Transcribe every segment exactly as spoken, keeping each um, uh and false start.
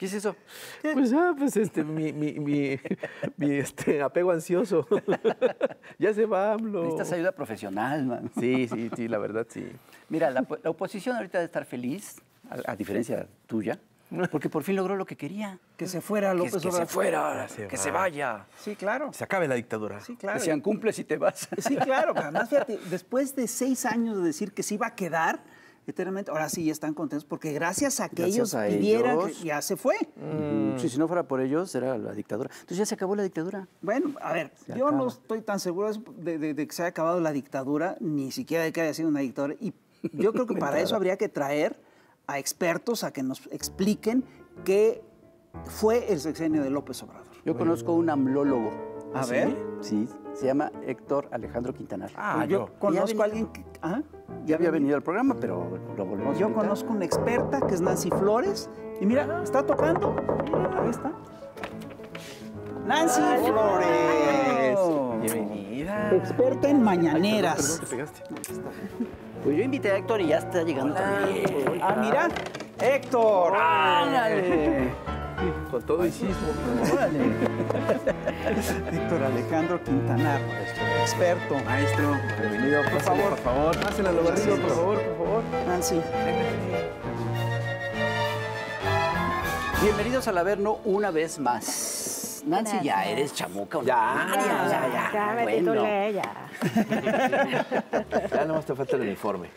¿Qué es eso? Pues, ah, pues este, mi, mi, mi, mi este, apego ansioso. Ya se va, AMLO. Necesitas ayuda profesional, man. Sí, sí, sí, la verdad, sí. Mira, la, la oposición ahorita debe estar feliz, a, a diferencia tuya, porque por fin logró lo que quería. Que se fuera López que, que Obrador. se fuera, se que va. se vaya. Sí, claro. Se acabe la dictadura. Sí, claro. Decían, cumples y te vas. Sí, claro. Además, fíjate, después de seis años de decir que se iba a quedar eternamente, ahora sí ya están contentos porque gracias a que Gracias ellos a pidieran, ellos. que ya se fue. Mm. Sí, si no fuera por ellos, era la dictadura. Entonces ya se acabó la dictadura. Bueno, a ver, Se yo acaba. no estoy tan seguro de, de- de que se haya acabado la dictadura, ni siquiera de que haya sido una dictadura. Y yo creo que para eso habría que traer a expertos a que nos expliquen qué fue el sexenio de López Obrador. Yo conozco un amlólogo. A ¿Sí? ver. Sí, se llama Héctor Alejandro Quintanar. Ah, yo yo. conozco Ya a alguien que... ¿ah? Ya había venido al programa, pero lo volvemos a Yo invitar. conozco una experta que es Nancy Flores. Y mira, está tocando. Ahí está. Nancy Flores. Bienvenida. Experta en mañaneras. Perdón, te pegaste. Pues yo invité a Héctor y ya está llegando también. Ah, mira. Héctor. ¡Ándale! Con todo y sismo. Héctor Alejandro Quintanar, experto. Maestro, bienvenido. Por favor. por favor. Pásenla al lugarcito, por favor, por favor. Nancy. Bienvenidos al Averno una vez más. Nancy, ya Gracias. eres chamuca. Ya, ya, ya, ya. Ya me Bueno. titulé, ya. Ya nomás te falta el uniforme.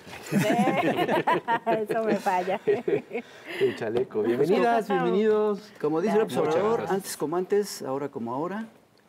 Eso me falla. El chaleco. Bienvenidas, bienvenidos. Como dice el Muchas observador, gracias. antes como antes, ahora como ahora,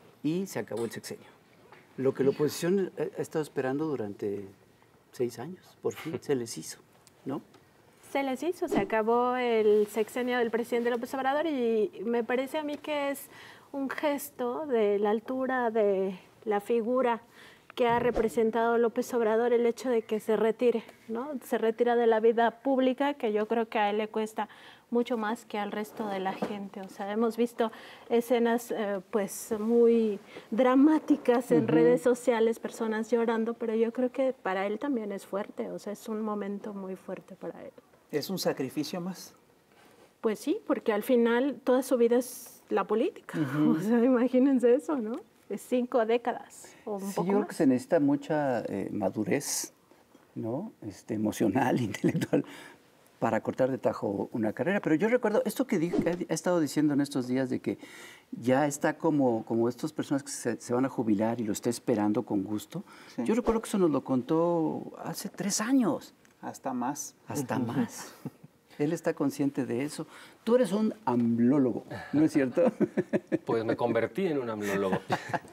y se acabó el sexenio. Lo que la oposición ha ha estado esperando durante seis años, por fin se les hizo, ¿no? Se les hizo, se acabó el sexenio del presidente López Obrador y me parece a mí que es un gesto de la altura de la figura que ha representado López Obrador el hecho de que se retire, ¿no? Se retira de la vida pública, que yo creo que a él le cuesta mucho más que al resto de la gente. O sea, hemos visto escenas eh, pues muy dramáticas en redes sociales, personas llorando, pero yo creo que para él también es fuerte, o sea, es un momento muy fuerte para él. Es un sacrificio más. Pues sí, porque al final toda su vida es la política. O sea, imagínense eso, ¿no? Es cinco décadas o un Sí, poco yo creo más. que se necesita mucha eh, madurez, ¿no? Este, emocional, intelectual, para cortar de tajo una carrera. Pero yo recuerdo esto que, dije, que he estado diciendo en estos días de que ya está como, como estas personas que se, se van a jubilar y lo está esperando con gusto. Sí. Yo recuerdo que eso nos lo contó hace tres años, Hasta más. hasta más. Él está consciente de eso. Tú eres un amblólogo, ¿no es cierto? Pues me convertí en un amblólogo.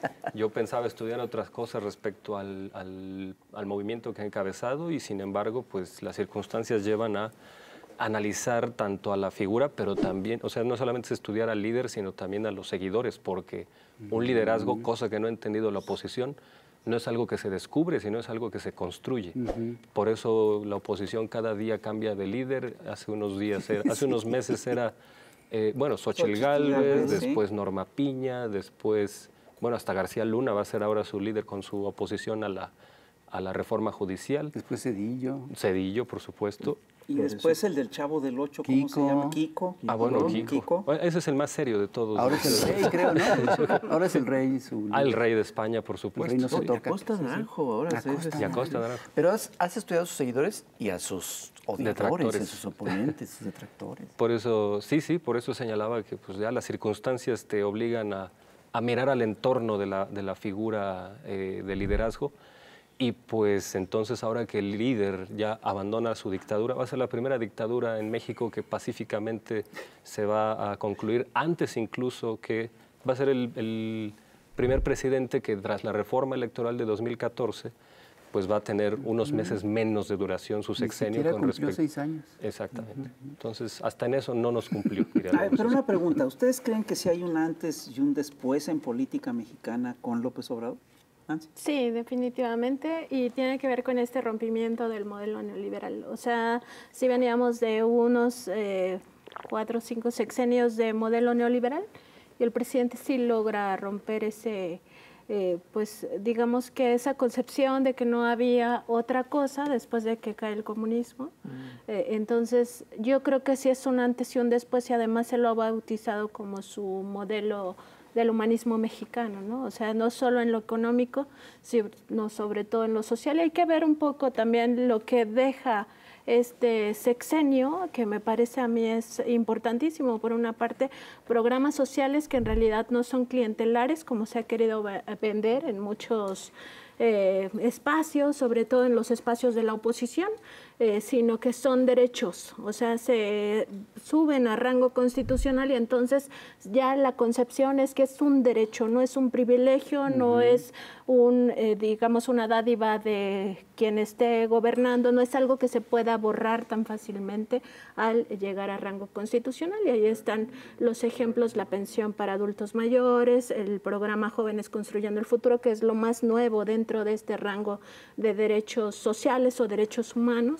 Yo pensaba estudiar otras cosas respecto al, al, al movimiento que he encabezado y sin embargo, pues las circunstancias llevan a analizar tanto a la figura, pero también, o sea, no solamente es estudiar al líder, sino también a los seguidores, porque un liderazgo, cosa que no ha entendido la oposición, no es algo que se descubre, sino es algo que se construye. Uh-huh. Por eso la oposición cada día cambia de líder. Hace unos días, era, hace unos meses era, eh, bueno, Xóchitl Gálvez, ¿sí? después Norma Piña, después, bueno, hasta García Luna va a ser ahora su líder con su oposición a la, a la reforma judicial. Después Cedillo. Cedillo, por supuesto. Y después el del Chavo del Ocho, ¿cómo Kiko. se llama? Kiko. Ah, bueno, ¿no? Kiko. Kiko. Bueno, ese es el más serio de todos. Ahora es el rey, creo, ¿no? Ahora es el rey. Su... Ah, el rey de España, por El supuesto. rey no se Y toca. Acosta Naranjo, ahora sí, sí, sí. Y Acosta Naranjo. Pero has, has estudiado a sus seguidores y a sus odiadores, Detractores. a sus oponentes, sus detractores. Por eso, sí, sí, por eso señalaba que pues, ya las circunstancias te obligan a, a mirar al entorno de la, de la figura eh, de liderazgo. Y pues entonces ahora que el líder ya abandona su dictadura, va a ser la primera dictadura en México que pacíficamente se va a concluir, antes incluso que va a ser el, el primer presidente que tras la reforma electoral de dos mil catorce, pues va a tener unos meses menos de duración su sexenio. Ni siquiera con cumplió respecto. seis años. Exactamente. Entonces, hasta en eso no nos cumplió. diría la Ay, pero oposición. una pregunta, ¿ustedes creen que si hay un antes y un después en política mexicana con López Obrador? Nancy. Sí, definitivamente, y tiene que ver con este rompimiento del modelo neoliberal. O sea, si veníamos de unos eh, cuatro o cinco sexenios de modelo neoliberal, y el presidente sí logra romper ese, eh, pues digamos que esa concepción de que no había otra cosa después de que cae el comunismo. Mm. Eh, entonces yo creo que sí es un antes y un después, y además se lo ha bautizado como su modelo del humanismo mexicano, ¿no? O sea, no solo en lo económico, sino sobre todo en lo social. Y hay que ver un poco también lo que deja este sexenio, que me parece a mí es importantísimo. Por una parte, programas sociales que en realidad no son clientelares, como se ha querido vender en muchos eh, espacios, sobre todo en los espacios de la oposición, eh, sino que son derechos, o sea, se suben a rango constitucional, y entonces ya la concepción es que es un derecho, no es un privilegio, uh-huh. no es un, eh, digamos, una dádiva de quien esté gobernando, no es algo que se pueda borrar tan fácilmente al llegar a rango constitucional. Y ahí están los ejemplos: la pensión para adultos mayores, el programa Jóvenes Construyendo el Futuro, que es lo más nuevo dentro de este rango de derechos sociales o derechos humanos,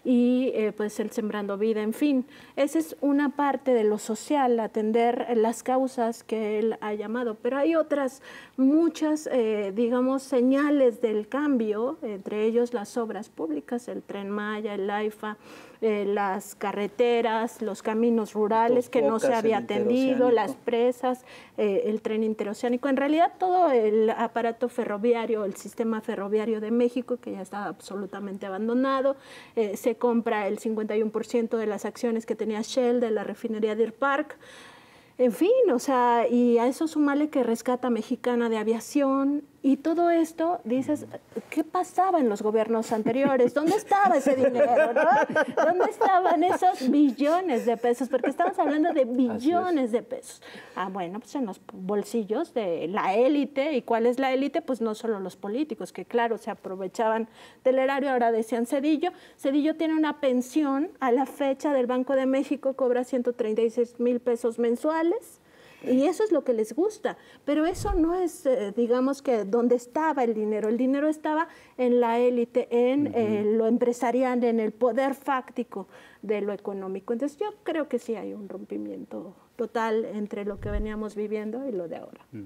y eh, pues el Sembrando Vida, en fin. Esa es una parte de lo social, atender las causas que él ha llamado, pero hay otras muchas, eh, digamos, señales del cambio, entre ellos las obras públicas, el Tren Maya, el AIFA, eh, las carreteras, los caminos rurales que no se había atendido, las presas, eh, el tren interoceánico, en realidad todo el aparato ferroviario, el sistema ferroviario de México, que ya está absolutamente abandonado. Eh, se compra el cincuenta y uno por ciento de las acciones que tenía Shell de la refinería Deer Park. En fin, o sea, y a eso sumale que Rescata Mexicana de Aviación, y todo esto, dices, ¿qué pasaba en los gobiernos anteriores? ¿Dónde estaba ese dinero, no? ¿Dónde estaban esos billones de pesos? Porque estamos hablando de billones de pesos. Ah, bueno, pues en los bolsillos de la élite. ¿Y cuál es la élite? Pues no solo los políticos, que claro, se aprovechaban del erario. Ahora decían Zedillo. Zedillo tiene una pensión a la fecha del Banco de México, cobra ciento treinta y seis mil pesos mensuales. Y eso es lo que les gusta, pero eso no es, eh, digamos, que donde estaba el dinero. El dinero estaba en la élite, en uh-huh. eh, lo empresarial, en el poder fáctico de lo económico. Entonces yo creo que sí hay un rompimiento total entre lo que veníamos viviendo y lo de ahora. Uh-huh.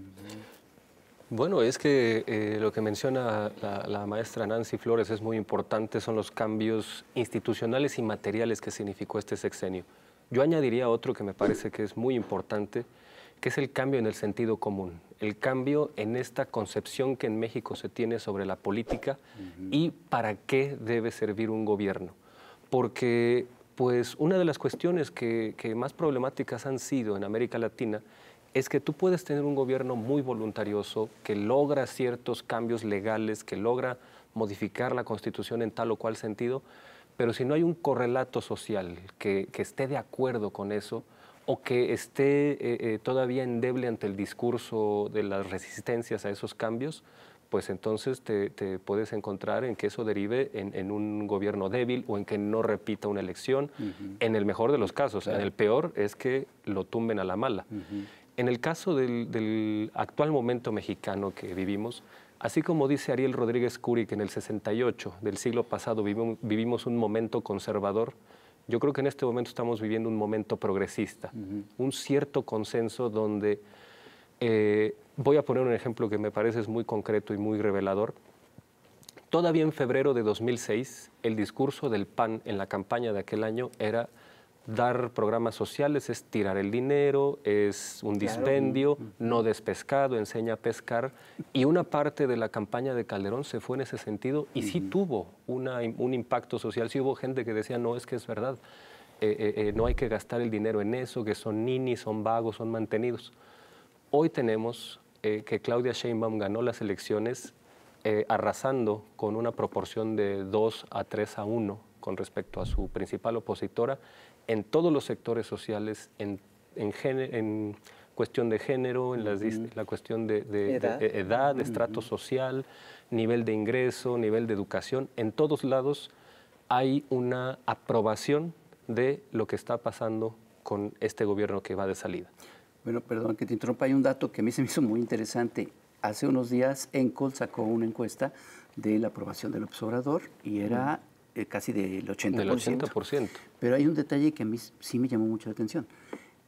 Bueno, es que eh, lo que menciona la, la maestra Nancy Flores es muy importante, son los cambios institucionales y materiales que significó este sexenio. Yo añadiría otro que me parece que es muy importante, que es el cambio en el sentido común, el cambio en esta concepción que en México se tiene sobre la política uh-huh. y para qué debe servir un gobierno. Porque pues, una de las cuestiones que, que más problemáticas han sido en América Latina es que tú puedes tener un gobierno muy voluntarioso, que logra ciertos cambios legales, que logra modificar la Constitución en tal o cual sentido, pero si no hay un correlato social que, que esté de acuerdo con eso, o que esté eh, eh, todavía endeble ante el discurso de las resistencias a esos cambios, pues entonces te, te puedes encontrar en que eso derive en, en un gobierno débil o en que no repita una elección, uh-huh. en el mejor de los casos. Claro. En el peor es que lo tumben a la mala. Uh-huh. En el caso del, del actual momento mexicano que vivimos, así como dice Ariel Rodríguez Curi que en el sesenta y ocho del siglo pasado vivimos, vivimos un momento conservador, yo creo que en este momento estamos viviendo un momento progresista, uh-huh. un cierto consenso donde, eh, voy a poner un ejemplo que me parece es muy concreto y muy revelador. Todavía en febrero de dos mil seis, el discurso del P A N en la campaña de aquel año era dar programas sociales, es tirar el dinero, es un dispendio, claro. no des pescado, enseña a pescar. Y una parte de la campaña de Calderón se fue en ese sentido y uh-huh. sí tuvo una, un impacto social. Sí hubo gente que decía, no, es que es verdad, eh, eh, eh, no hay que gastar el dinero en eso, que son ninis, son vagos, son mantenidos. Hoy tenemos eh, que Claudia Sheinbaum ganó las elecciones eh, arrasando con una proporción de dos a tres a uno con respecto a su principal opositora, en todos los sectores sociales, en, en, género, en cuestión de género, en las, uh-huh. la cuestión de, de edad, de, de edad uh-huh. estrato social, nivel de ingreso, nivel de educación. En todos lados hay una aprobación de lo que está pasando con este gobierno que va de salida. Bueno, perdón que te interrumpa, hay un dato que a mí se me hizo muy interesante. Hace unos días Encol sacó una encuesta de la aprobación del López Obrador y era... Uh-huh. casi del ochenta por ciento. Del ochenta por ciento. Pero hay un detalle que a mí sí me llamó mucho la atención.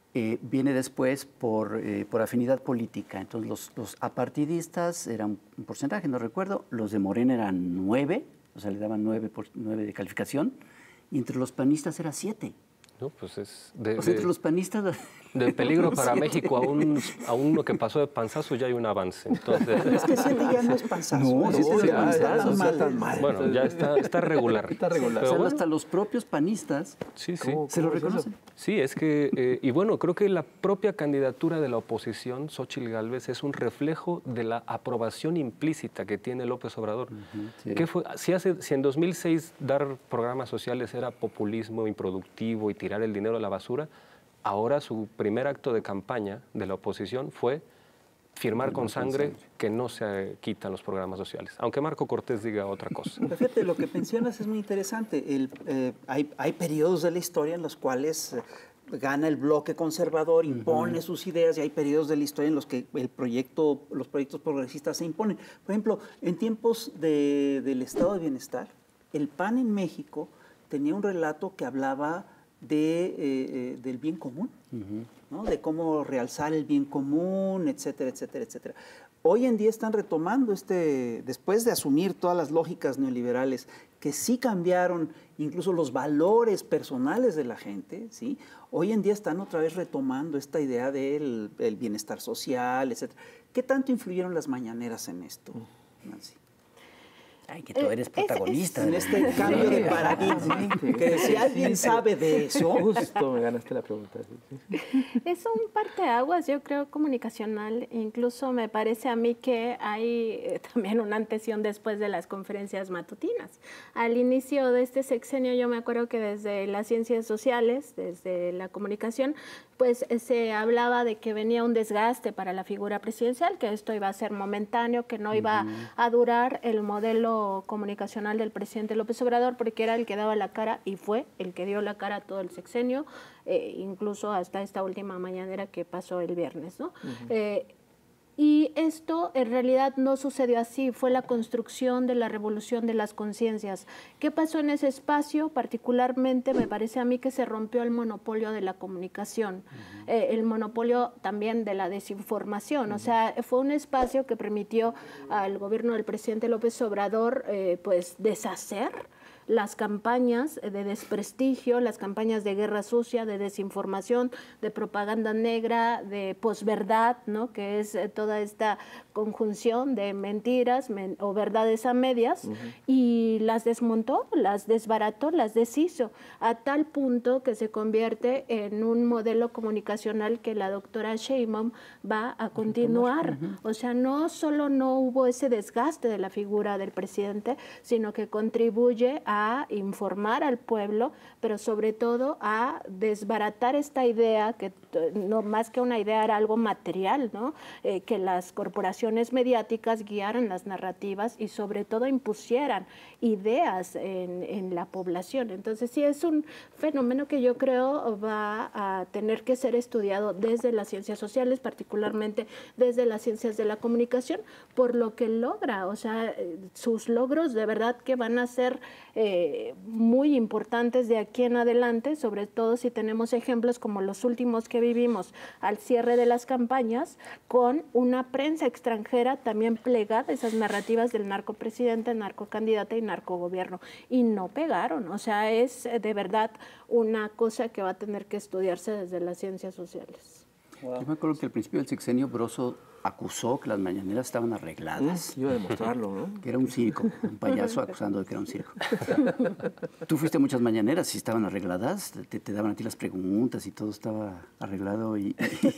eh, viene después por, eh, por afinidad política. Entonces los, los apartidistas eran un porcentaje, no recuerdo, los de Morena eran nueve, o sea, le daban nueve, por, nueve de calificación, y entre los panistas era siete. No, pues es de, O sea, de- entre los panistas... de peligro para México a, un, a uno que pasó de panzazo ya hay un avance. Entonces, Es que siete ya no es panzazo. No, ¿eh? siete No, es ya, panzazo, ya, no está está tan mal. mal. bueno, ya está, está regular. Está regular. O sea, Pero bueno, hasta los propios panistas sí, sí. ¿Cómo? se lo es eso? reconocen. Sí, es que, eh, y bueno, creo que la propia candidatura de la oposición, Xóchitl Gálvez, es un reflejo de la aprobación implícita que tiene López Obrador. sí. ¿Qué fue? Si, hace, si en dos mil seis dar programas sociales era populismo improductivo y tirar el dinero a la basura, ahora su primer acto de campaña de la oposición fue firmar con sangre que no se quitan los programas sociales, aunque Marco Cortés diga otra cosa. Pero fíjate, lo que mencionas es muy interesante. El, eh, hay, hay periodos de la historia en los cuales eh, gana el bloque conservador, impone sus ideas, y hay periodos de la historia en los que el proyecto, los proyectos progresistas se imponen. Por ejemplo, en tiempos de- del estado de bienestar, el P A N en México tenía un relato que hablaba de, eh, eh, del bien común, ¿no? De cómo realzar el bien común, etcétera, etcétera, etcétera. Hoy en día están retomando este, después de asumir todas las lógicas neoliberales que sí cambiaron incluso los valores personales de la gente, ¿sí? Hoy en día están otra vez retomando esta idea del el bienestar social, etcétera. ¿Qué tanto influyeron las mañaneras en esto, Nancy? Ay, que tú Eh, eres es- protagonista. En este cambio de paradigma, que si alguien sabe de eso, Justo me ganaste la pregunta. sí, sí. Es un parteaguas, yo creo, comunicacional. Incluso me parece a mí que hay eh, también una antes y un después de las conferencias matutinas. Al inicio de este sexenio, yo me acuerdo que desde las ciencias sociales, desde la comunicación, pues eh, se hablaba de que venía un desgaste para la figura presidencial, que esto iba a ser momentáneo, que no iba a durar el modelo comunicacional del presidente López Obrador, porque era el que daba la cara y fue el que dio la cara todo el sexenio, eh, incluso hasta esta última mañanera que pasó el viernes, ¿no? Eh, y esto en realidad no sucedió así, fue la construcción de la revolución de las conciencias. ¿Qué pasó en ese espacio? Particularmente me parece a mí que se rompió el monopolio de la comunicación, eh, el monopolio también de la desinformación. O sea, fue un espacio que permitió al gobierno del presidente López Obrador eh, pues deshacer las campañas de desprestigio, las campañas de guerra sucia, de desinformación, de propaganda negra, de posverdad, ¿no? Que es eh, toda esta conjunción de mentiras men- o verdades a medias, y las desmontó, las desbarató, las deshizo, a tal punto que se convierte en un modelo comunicacional que la doctora Sheinbaum va a continuar. O sea, no solo no hubo ese desgaste de la figura del presidente, sino que contribuye a informar al pueblo, pero sobre todo a desbaratar esta idea, que eh, no más que una idea era algo material, ¿no? Eh, que las corporaciones mediáticas guiaran las narrativas y sobre todo impusieran ideas en, en la población. Entonces sí es un fenómeno que yo creo va a tener que ser estudiado desde las ciencias sociales, particularmente desde las ciencias de la comunicación, por lo que logra, o sea, eh, sus logros de verdad que van a ser eh, muy importantes de aquí en adelante, sobre todo si tenemos ejemplos como los últimos que vivimos al cierre de las campañas, con una prensa extranjera también plegada a esas narrativas del narcopresidente, narcocandidata y narcogobierno, y no pegaron. O sea, es eh, de verdad una cosa que va a tener que estudiarse desde las ciencias sociales. Yo me acuerdo que al principio del sexenio Broso acusó que las mañaneras estaban arregladas, Iba a demostrarlo, ¿no? que era un circo, un payaso acusando de que era un circo. Tú fuiste a muchas mañaneras y estaban arregladas, te, te daban a ti las preguntas y todo estaba arreglado y,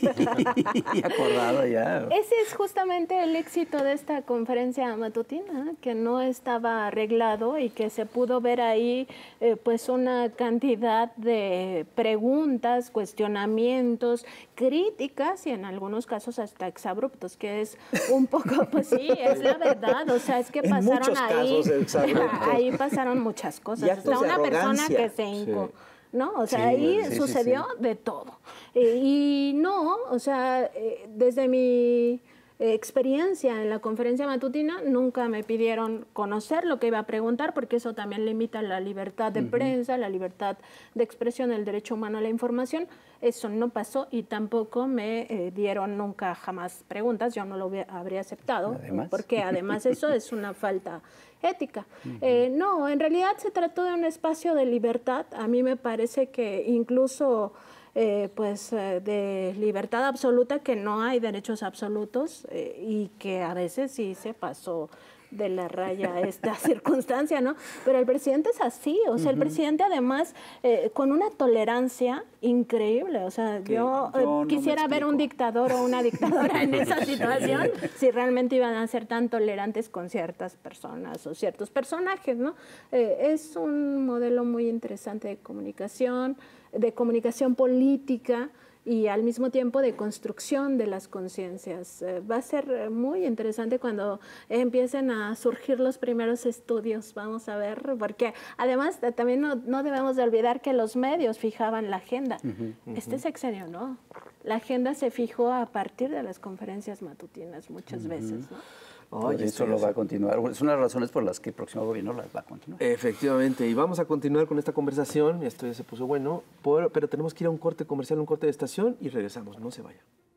y acordado ya. Ese es justamente el éxito de esta conferencia matutina, que no estaba arreglado y que se pudo ver ahí eh, pues una cantidad de preguntas, cuestionamientos, críticas y en algunos casos hasta exabruptos, que es un poco, pues sí, es la verdad, o sea, es que En pasaron muchos ahí, casos exabruptos. ahí pasaron muchas Y cosas, actos hasta de una persona arrogancia. que se hincó. Sí. ¿No? O sea, Sí, ahí sí, sí, sucedió sí. de todo. Eh, y no, o sea, eh, desde mi eh, experiencia en la conferencia matutina, nunca me pidieron conocer lo que iba a preguntar, porque eso también limita la libertad de uh-huh. prensa, la libertad de expresión, el derecho humano a la información. Eso no pasó y tampoco me eh, dieron nunca jamás preguntas, yo no lo hubiera, habría aceptado, ¿Además? porque además eso es una falta ética. Uh-huh. eh, no, en realidad se trató de un espacio de libertad. A mí me parece que incluso eh, pues, eh, de libertad absoluta, que no hay derechos absolutos eh, y que a veces sí se pasó de la raya esta circunstancia, ¿no? Pero el presidente es así, o sea, uh-huh. el presidente además eh, con una tolerancia increíble, o sea, yo, yo no quisiera ver un dictador o una dictadora en esa situación, si realmente iban a ser tan tolerantes con ciertas personas o ciertos personajes, ¿no? Eh, es un modelo muy interesante de comunicación, de comunicación política, y al mismo tiempo de construcción de las conciencias. Eh, va a ser muy interesante cuando empiecen a surgir los primeros estudios, vamos a ver, porque además eh, también no, no debemos de olvidar que los medios fijaban la agenda. Uh-huh, uh-huh. Este sexenio no. La agenda se fijó a partir de las conferencias matutinas muchas uh-huh. veces, ¿no? Oye, eso lo va a continuar. Es una de las razones por las que el próximo gobierno las va a continuar. Efectivamente, y vamos a continuar con esta conversación. Esto ya se puso bueno, por, pero tenemos que ir a un corte comercial, un corte de estación y regresamos. No se vayan.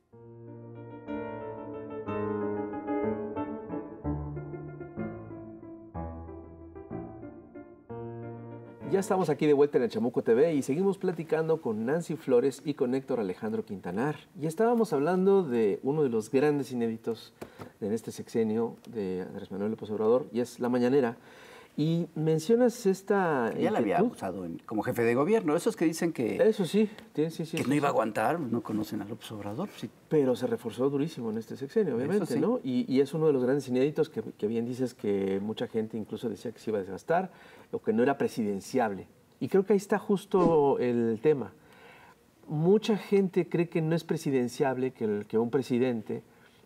Ya estamos aquí de vuelta en el Chamuco T V y seguimos platicando con Nancy Flores y con Héctor Alejandro Quintanar. Y estábamos hablando de uno de los grandes inéditos en este sexenio de Andrés Manuel López Obrador, y es la mañanera. Y mencionas esta... Ya la había usado en, como jefe de gobierno. Esos que dicen que... Eso sí, sí, sí, sí que sí, no iba sí. a aguantar, no conocen a López Obrador. Sí. Pero se reforzó durísimo en este sexenio, obviamente, sí. ¿no? Y, y es uno de los grandes inéditos que, que bien dices que mucha gente incluso decía que se iba a desgastar o que no era presidenciable. Y creo que ahí está justo el tema. Mucha gente cree que no es presidenciable que, el, que un presidente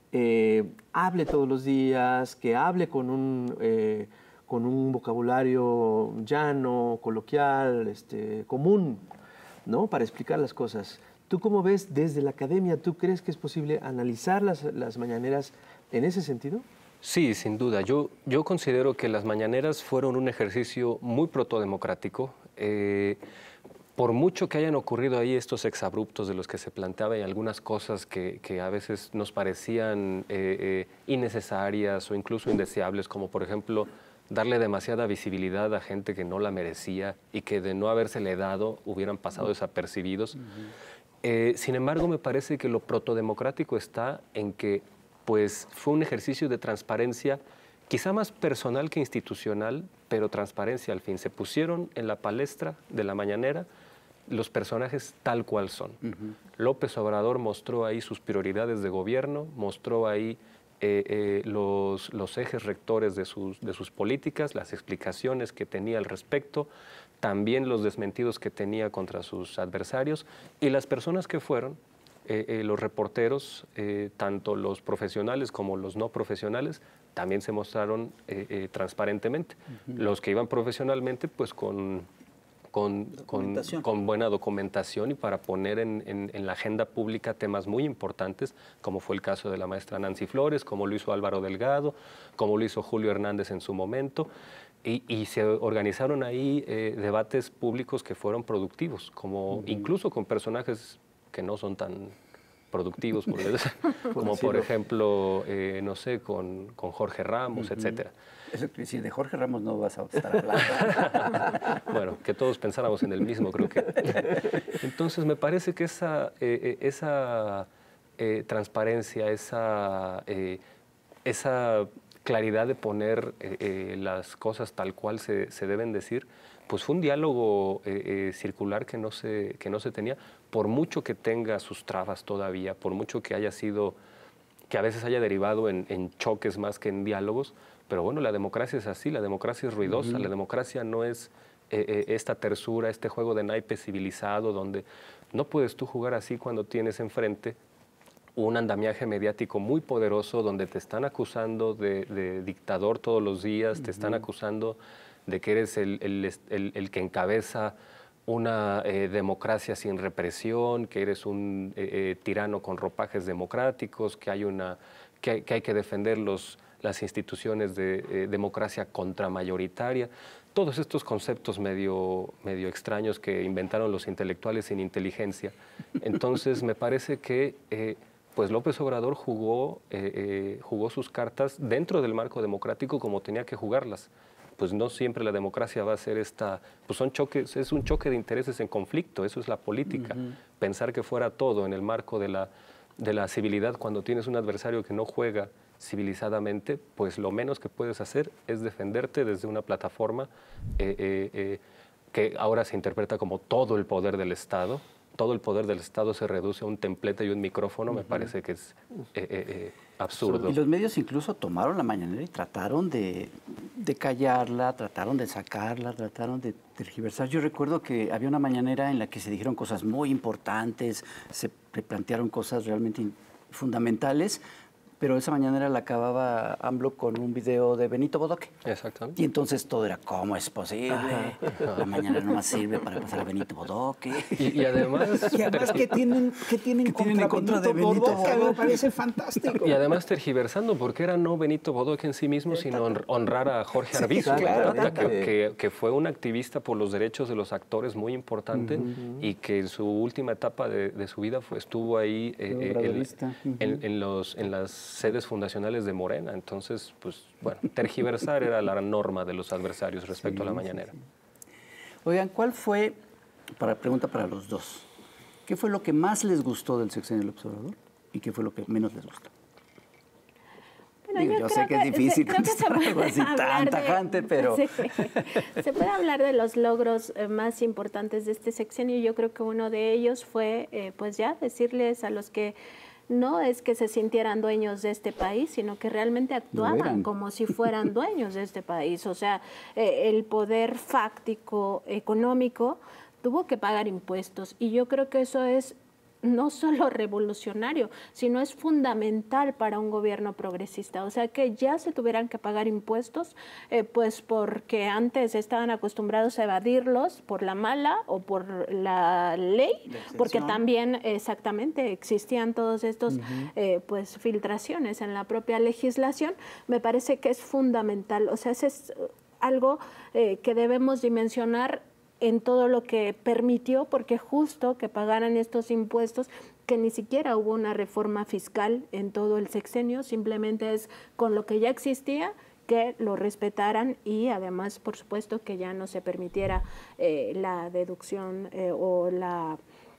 eh, hable todos los días, que hable con un... Eh, con un vocabulario llano, coloquial, este, común, ¿no? Para explicar las cosas. ¿Tú cómo ves desde la academia? ¿Tú crees que es posible analizar las, las mañaneras en ese sentido? Sí, sin duda. Yo, yo considero que las mañaneras fueron un ejercicio muy protodemocrático. Eh, por mucho que hayan ocurrido ahí estos exabruptos de los que se planteaba y algunas cosas que, que a veces nos parecían eh, eh, innecesarias o incluso indeseables, como por ejemplo darle demasiada visibilidad a gente que no la merecía y que de no habérsele dado hubieran pasado desapercibidos. Uh-huh. eh, sin embargo, me parece que lo protodemocrático está en que pues, fue un ejercicio de transparencia, quizá más personal que institucional, pero transparencia al fin. Se pusieron en la palestra de la mañanera los personajes tal cual son. Uh-huh. López Obrador mostró ahí sus prioridades de gobierno, mostró ahí Eh, eh, los, los ejes rectores de sus, de sus políticas, las explicaciones que tenía al respecto, también los desmentidos que tenía contra sus adversarios y las personas que fueron, eh, eh, los reporteros, eh, tanto los profesionales como los no profesionales, también se mostraron eh, eh, transparentemente. Uh-huh. Los que iban profesionalmente, pues con... Con, con, con buena documentación y para poner en, en, en la agenda pública temas muy importantes, como fue el caso de la maestra Nancy Flores, como lo hizo Álvaro Delgado, como lo hizo Julio Hernández en su momento, y, y se organizaron ahí eh, debates públicos que fueron productivos, como uh-huh. incluso con personajes que no son tan productivos, por como por ejemplo, eh, no sé, con, con Jorge Ramos, uh-huh. etcétera. Eso quiere decir, de Jorge Ramos no vas a estar hablando. Bueno, que todos pensáramos en el mismo, creo que. Entonces, me parece que esa, eh, esa eh, transparencia, esa, eh, esa claridad de poner eh, eh, las cosas tal cual se, se deben decir, pues fue un diálogo eh, eh, circular que no, se, que no se tenía, por mucho que tenga sus trabas todavía, por mucho que haya sido, que a veces haya derivado en, en choques más que en diálogos. Pero bueno, la democracia es así, la democracia es ruidosa, uh-huh. la democracia no es eh, eh, esta tersura, este juego de naipe civilizado, donde no puedes tú jugar así cuando tienes enfrente un andamiaje mediático muy poderoso, donde te están acusando de, de dictador todos los días, uh-huh. te están acusando de que eres el, el, el, el que encabeza una eh, democracia sin represión, que eres un eh, eh, tirano con ropajes democráticos, que hay una... que hay que, hay que defender los, las instituciones de eh, democracia contramayoritaria. Todos estos conceptos medio, medio extraños que inventaron los intelectuales sin inteligencia. Entonces, me parece que eh, pues López Obrador jugó, eh, eh, jugó sus cartas dentro del marco democrático como tenía que jugarlas. Pues no siempre la democracia va a ser esta, pues son choques, es un choque de intereses en conflicto, eso es la política. Uh-huh. Pensar que fuera todo en el marco de la, de la civilidad cuando tienes un adversario que no juega civilizadamente, pues lo menos que puedes hacer es defenderte desde una plataforma eh, eh, eh, que ahora se interpreta como todo el poder del Estado. Todo el poder del Estado se reduce a un templete y un micrófono, uh-huh. me parece que es eh, eh, eh, absurdo. Y los medios incluso tomaron la mañanera y trataron de, de callarla, trataron de sacarla, trataron de tergiversar. Yo recuerdo que había una mañanera en la que se dijeron cosas muy importantes, se plantearon cosas realmente fundamentales, pero esa mañanera la acababa AMLO con un video de Benito Bodoque. Exactamente. Y entonces todo era, ¿cómo es posible? Ajá. La mañanera nomás sirve para pasar a Benito Bodoque. Y, y además... Y además, ¿qué tienen, qué tienen, ¿Qué contra, tienen contra Benito de Benito Bodoque? Bodoque? Me parece fantástico. Y además tergiversando, porque era no Benito Bodoque en sí mismo, sino honrar a Jorge Arbizu, sí, claro, que, que, que fue un activista por los derechos de los actores muy importante uh-huh. y que en su última etapa de, de su vida fue, estuvo ahí eh, el, uh-huh. en, en, los, en las sedes fundacionales de Morena. Entonces, pues, bueno, tergiversar era la norma de los adversarios respecto sí, a la mañanera. Sí, sí. Oigan, ¿cuál fue, para pregunta para los dos, qué fue lo que más les gustó del sexenio del Observador y qué fue lo que menos les gustó? Bueno, Digo, yo yo creo sé que, que es difícil se, contestar algo así tan tajante, pero... Sí, se puede hablar de los logros eh, más importantes de este sexenio. Yo creo que uno de ellos fue, eh, pues ya, decirles a los que no es que se sintieran dueños de este país, sino que realmente actuaban como si fueran dueños de este país. O sea, eh, el poder fáctico económico tuvo que pagar impuestos y yo creo que eso es no solo revolucionario, sino es fundamental para un gobierno progresista. O sea, que ya se tuvieran que pagar impuestos, eh, pues porque antes estaban acostumbrados a evadirlos por la mala o por la ley, porque también exactamente existían todos estos uh-huh. eh, pues filtraciones en la propia legislación. Me parece que es fundamental. O sea, ese es algo eh, que debemos dimensionar en todo lo que permitió, porque justo que pagaran estos impuestos, que ni siquiera hubo una reforma fiscal en todo el sexenio, simplemente es con lo que ya existía, que lo respetaran y además, por supuesto, que ya no se permitiera eh, la deducción eh, o la...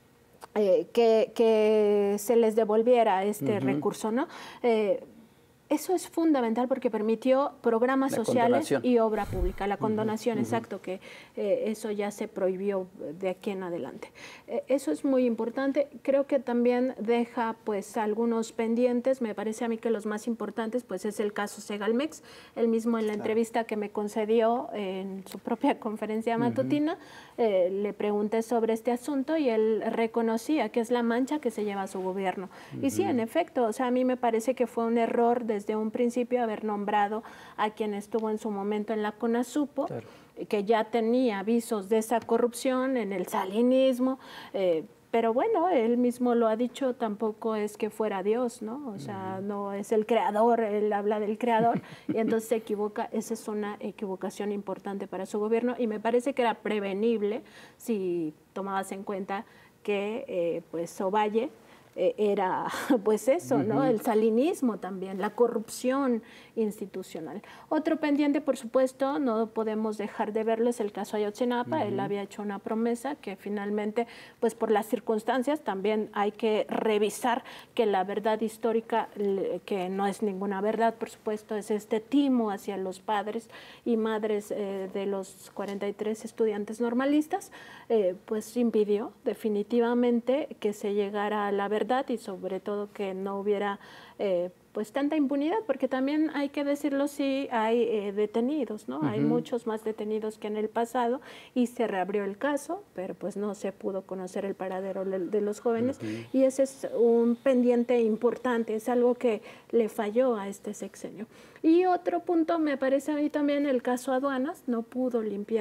Eh, que, que se les devolviera este uh-huh. recurso, ¿no? Eh, Eso es fundamental porque permitió programas la sociales y obra pública, la condonación, uh-huh. exacto, que eh, eso ya se prohibió de aquí en adelante. Eh, eso es muy importante. Creo que también deja pues algunos pendientes. Me parece a mí que los más importantes pues es el caso Segalmex. Él mismo en la claro. entrevista que me concedió en su propia conferencia matutina, uh-huh. eh, le pregunté sobre este asunto y él reconocía que es la mancha que se lleva a su gobierno. Uh-huh. Y sí, en efecto, o sea, a mí me parece que fue un error de desde un principio haber nombrado a quien estuvo en su momento en la CONASUPO, claro. que ya tenía avisos de esa corrupción en el salinismo, eh, pero bueno, él mismo lo ha dicho, tampoco es que fuera Dios, ¿no? O sea, uh-huh. no es el creador, él habla del creador y entonces se equivoca. Esa es una equivocación importante para su gobierno y me parece que era prevenible si tomabas en cuenta que eh, pues Ovalle Eh, era pues eso, uh-huh. ¿no? El salinismo también, la corrupción institucional. Otro pendiente, por supuesto, no podemos dejar de verlo, es el caso Ayotzinapa. Uh-huh. Él había hecho una promesa que finalmente, pues por las circunstancias, también hay que revisar que la verdad histórica, que no es ninguna verdad, por supuesto, es este timo hacia los padres y madres eh, de los cuarenta y tres estudiantes normalistas, eh, pues impidió definitivamente que se llegara a la verdad y sobre todo que no hubiera eh, pues tanta impunidad, porque también hay que decirlo, sí hay eh, detenidos, ¿no? Uh-huh. Hay muchos más detenidos que en el pasado y se reabrió el caso, pero pues no se pudo conocer el paradero de, de los jóvenes uh-huh. y ese es un pendiente importante, es algo que le falló a este sexenio. Y otro punto me parece a mí también el caso aduanas, no pudo limpiar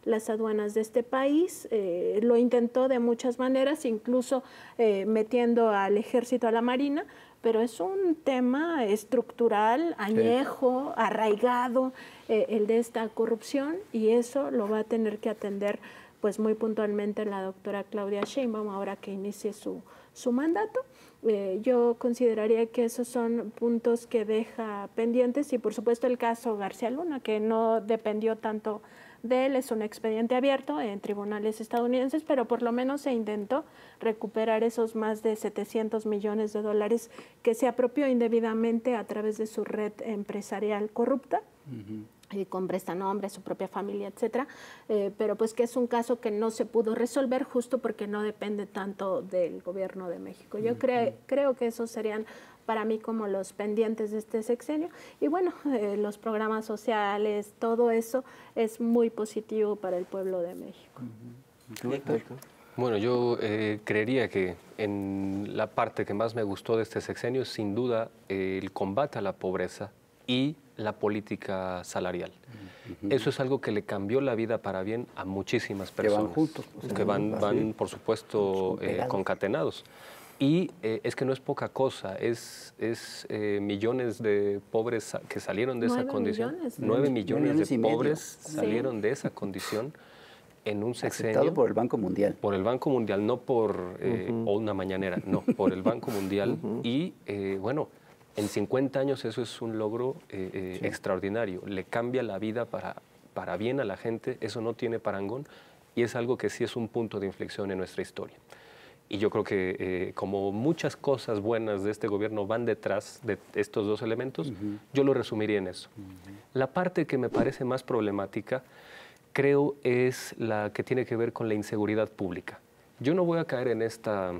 las aduanas de este país. Eh, lo intentó de muchas maneras, incluso eh, metiendo al ejército, a la marina, pero es un tema estructural, añejo, sí. arraigado, eh, el de esta corrupción, y eso lo va a tener que atender pues muy puntualmente la doctora Claudia Sheinbaum ahora que inicie su, su mandato. Eh, yo consideraría que esos son puntos que deja pendientes, y por supuesto el caso García Luna, que no dependió tanto de él, es un expediente abierto en tribunales estadounidenses, pero por lo menos se intentó recuperar esos más de setecientos millones de dólares que se apropió indebidamente a través de su red empresarial corrupta. Uh-huh. Y con prestanombres, su propia familia, etcétera, eh, pero pues que es un caso que no se pudo resolver justo porque no depende tanto del gobierno de México. Yo cre creo que esos serían para mí como los pendientes de este sexenio, y bueno, eh, los programas sociales, todo eso es muy positivo para el pueblo de México. Uh-huh. Bueno, yo eh, creería que en la parte que más me gustó de este sexenio, sin duda, eh, el combate a la pobreza y la política salarial. Uh-huh. Eso es algo que le cambió la vida para bien a muchísimas personas. Que van juntos. Pues, que van, van, por supuesto, eh, concatenados. Y eh, es que no es poca cosa, es, es eh, millones de pobres que salieron de esa condición. Millones, Nueve millones, millones de pobres medio. salieron sí. de esa condición en un sexenio. Aceptado por el Banco Mundial. Por el Banco Mundial, no por eh, uh-huh. o una mañanera, no, por el Banco Mundial. Uh-huh. Y eh, bueno, en cincuenta años eso es un logro eh, eh, sí. extraordinario. Le cambia la vida para, para bien a la gente, eso no tiene parangón, y es algo que sí es un punto de inflexión en nuestra historia. Y yo creo que eh, como muchas cosas buenas de este gobierno van detrás de estos dos elementos, uh-huh. yo lo resumiría en eso. Uh-huh. La parte que me parece más problemática, creo, es la que tiene que ver con la inseguridad pública. Yo no voy a caer en esta...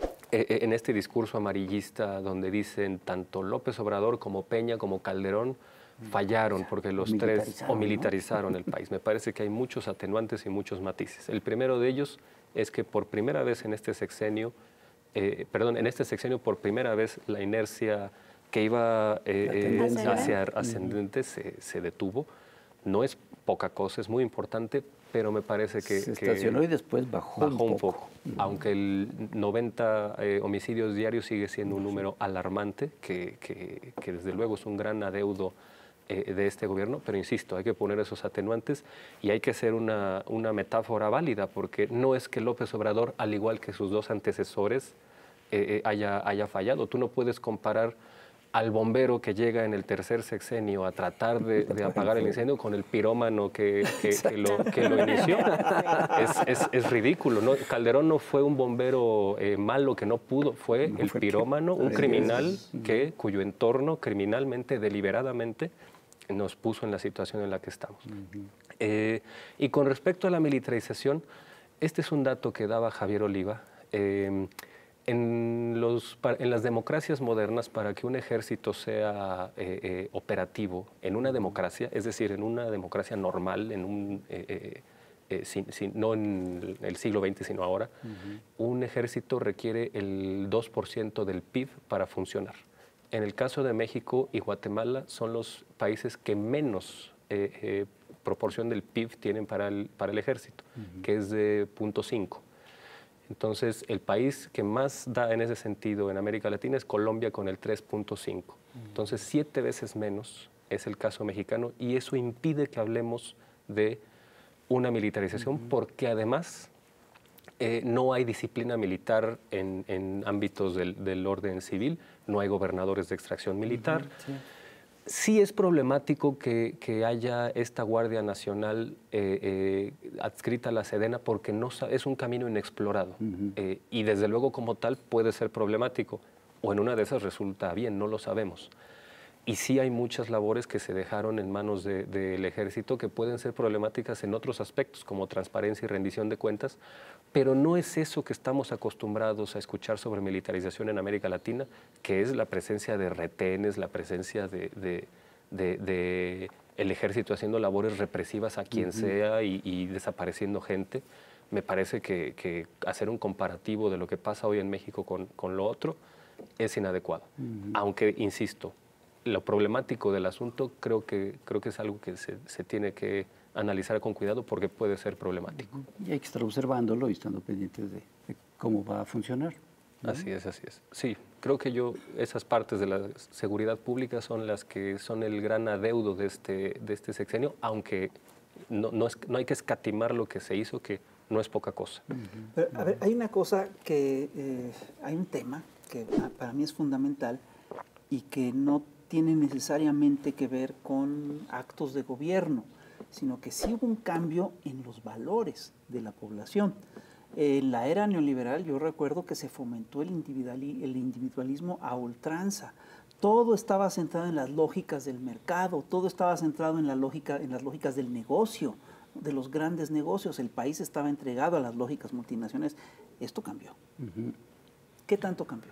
en este discurso amarillista donde dicen tanto López Obrador como Peña como Calderón fallaron porque los tres o militarizaron, ¿no?, el país. Me parece que hay muchos atenuantes y muchos matices. El primero de ellos es que por primera vez en este sexenio, eh, perdón, en este sexenio por primera vez la inercia que iba eh, eh, hacia ascendente uh-huh. se, se detuvo. No es poca cosa, es muy importante, pero me parece que... Se estacionó que y después bajó, bajó un poco. un poco. Uh-huh. Aunque el noventa eh, homicidios diarios sigue siendo un número alarmante, que, que, que desde luego es un gran adeudo eh, de este gobierno, pero insisto, hay que poner esos atenuantes y hay que hacer una, una metáfora válida, porque no es que López Obrador, al igual que sus dos antecesores, eh, eh, haya, haya fallado. Tú no puedes comparar al bombero que llega en el tercer sexenio a tratar de, de apagar el incendio con el pirómano que, que, que, lo, que lo inició. Es, es, es ridículo, ¿no? Calderón no fue un bombero eh, malo que no pudo, fue el pirómano, un criminal que, cuyo entorno criminalmente, deliberadamente, nos puso en la situación en la que estamos. Eh, y con respecto a la militarización, este es un dato que daba Javier Oliva. Eh, En, los, en las democracias modernas, para que un ejército sea eh, eh, operativo en una democracia, es decir, en una democracia normal, en un, eh, eh, eh, sin, sin, no en el siglo veinte, sino ahora, uh-huh. un ejército requiere el dos por ciento del P I B para funcionar. En el caso de México y Guatemala son los países que menos eh, eh, proporción del P I B tienen para el, para el ejército, uh-huh. que es de cero punto cinco. Entonces, el país que más da en ese sentido en América Latina es Colombia con el tres punto cinco. Entonces, siete veces menos es el caso mexicano y eso impide que hablemos de una militarización uh-huh. porque además eh, no hay disciplina militar en, en ámbitos del, del orden civil, no hay gobernadores de extracción militar. Uh-huh. Sí. Sí es problemático que, que haya esta Guardia Nacional eh, eh, adscrita a la Sedena porque no, es un camino inexplorado uh-huh. eh, y desde luego como tal puede ser problemático o en una de esas resulta bien, no lo sabemos. Y sí hay muchas labores que se dejaron en manos de, del ejército que pueden ser problemáticas en otros aspectos como transparencia y rendición de cuentas, pero no es eso que estamos acostumbrados a escuchar sobre militarización en América Latina, que es la presencia de retenes, la presencia de, de, de, de el ejército haciendo labores represivas a quien uh-huh. sea y, y desapareciendo gente. Me parece que, que hacer un comparativo de lo que pasa hoy en México con, con lo otro es inadecuado, uh-huh. aunque, insisto, lo problemático del asunto creo que, creo que es algo que se, se tiene que analizar con cuidado porque puede ser problemático. Y hay que estar observándolo y estando pendientes de, de cómo va a funcionar, ¿no? Así es, así es. Sí, creo que yo, esas partes de la seguridad pública son las que son el gran adeudo de este, de este sexenio, aunque no, no, es, no hay que escatimar lo que se hizo, que no es poca cosa. Pero, a ver, hay una cosa que, eh, hay un tema que para mí es fundamental y que no tiene necesariamente que ver con actos de gobierno, sino que sí hubo un cambio en los valores de la población. En la era neoliberal yo recuerdo que se fomentó el, individuali- el individualismo a ultranza. Todo estaba centrado en las lógicas del mercado, todo estaba centrado en, la lógica, en las lógicas del negocio, de los grandes negocios. El país estaba entregado a las lógicas multinacionales. Esto cambió. Uh-huh. ¿Qué tanto cambió?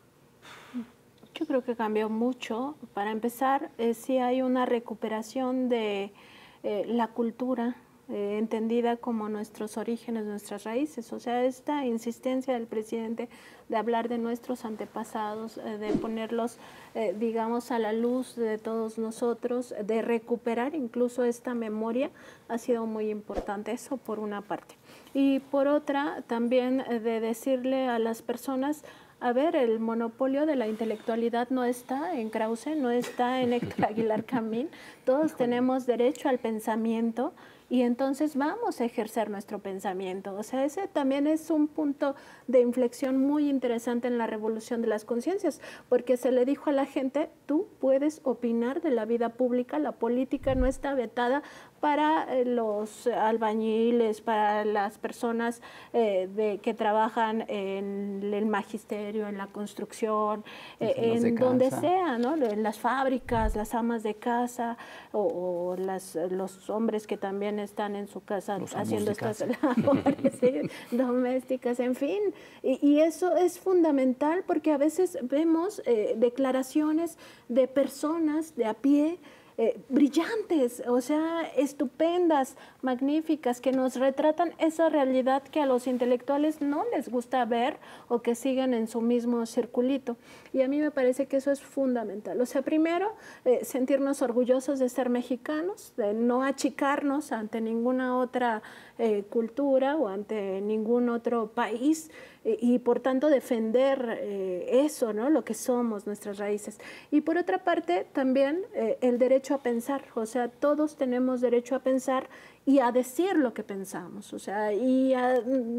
Yo creo que cambió mucho. Para empezar, eh, sí hay una recuperación de eh, la cultura, Eh, entendida como nuestros orígenes, nuestras raíces. O sea, esta insistencia del presidente de hablar de nuestros antepasados, eh, de ponerlos, eh, digamos, a la luz de todos nosotros, de recuperar incluso esta memoria, ha sido muy importante. Eso por una parte. Y por otra, también eh, de decirle a las personas, a ver, el monopolio de la intelectualidad no está en Krause, no está en Héctor Aguilar Camín. Todos tenemos derecho al pensamiento y entonces vamos a ejercer nuestro pensamiento. O sea, ese también es un punto de inflexión muy interesante en la revolución de las conciencias, porque se le dijo a la gente, tú puedes opinar de la vida pública, la política no está vetada para eh, los albañiles, para las personas eh, de, que trabajan en el magisterio, en la construcción, eh, en donde sea, ¿no? En las fábricas, las amas de casa o, o las, los hombres que también están en su casa los haciendo estas labores ¿sí? domésticas, en fin. Y, y eso es fundamental porque a veces vemos eh, declaraciones de personas de a pie, Eh, brillantes, o sea, estupendas, magníficas, que nos retratan esa realidad que a los intelectuales no les gusta ver o que siguen en su mismo circulito. Y a mí me parece que eso es fundamental. O sea, primero, eh, sentirnos orgullosos de ser mexicanos, de no achicarnos ante ninguna otra eh, cultura o ante ningún otro país, y por tanto defender eh, eso, ¿no? Lo que somos, nuestras raíces. Y por otra parte también eh, el derecho a pensar, o sea, todos tenemos derecho a pensar y a decir lo que pensamos, o sea, y a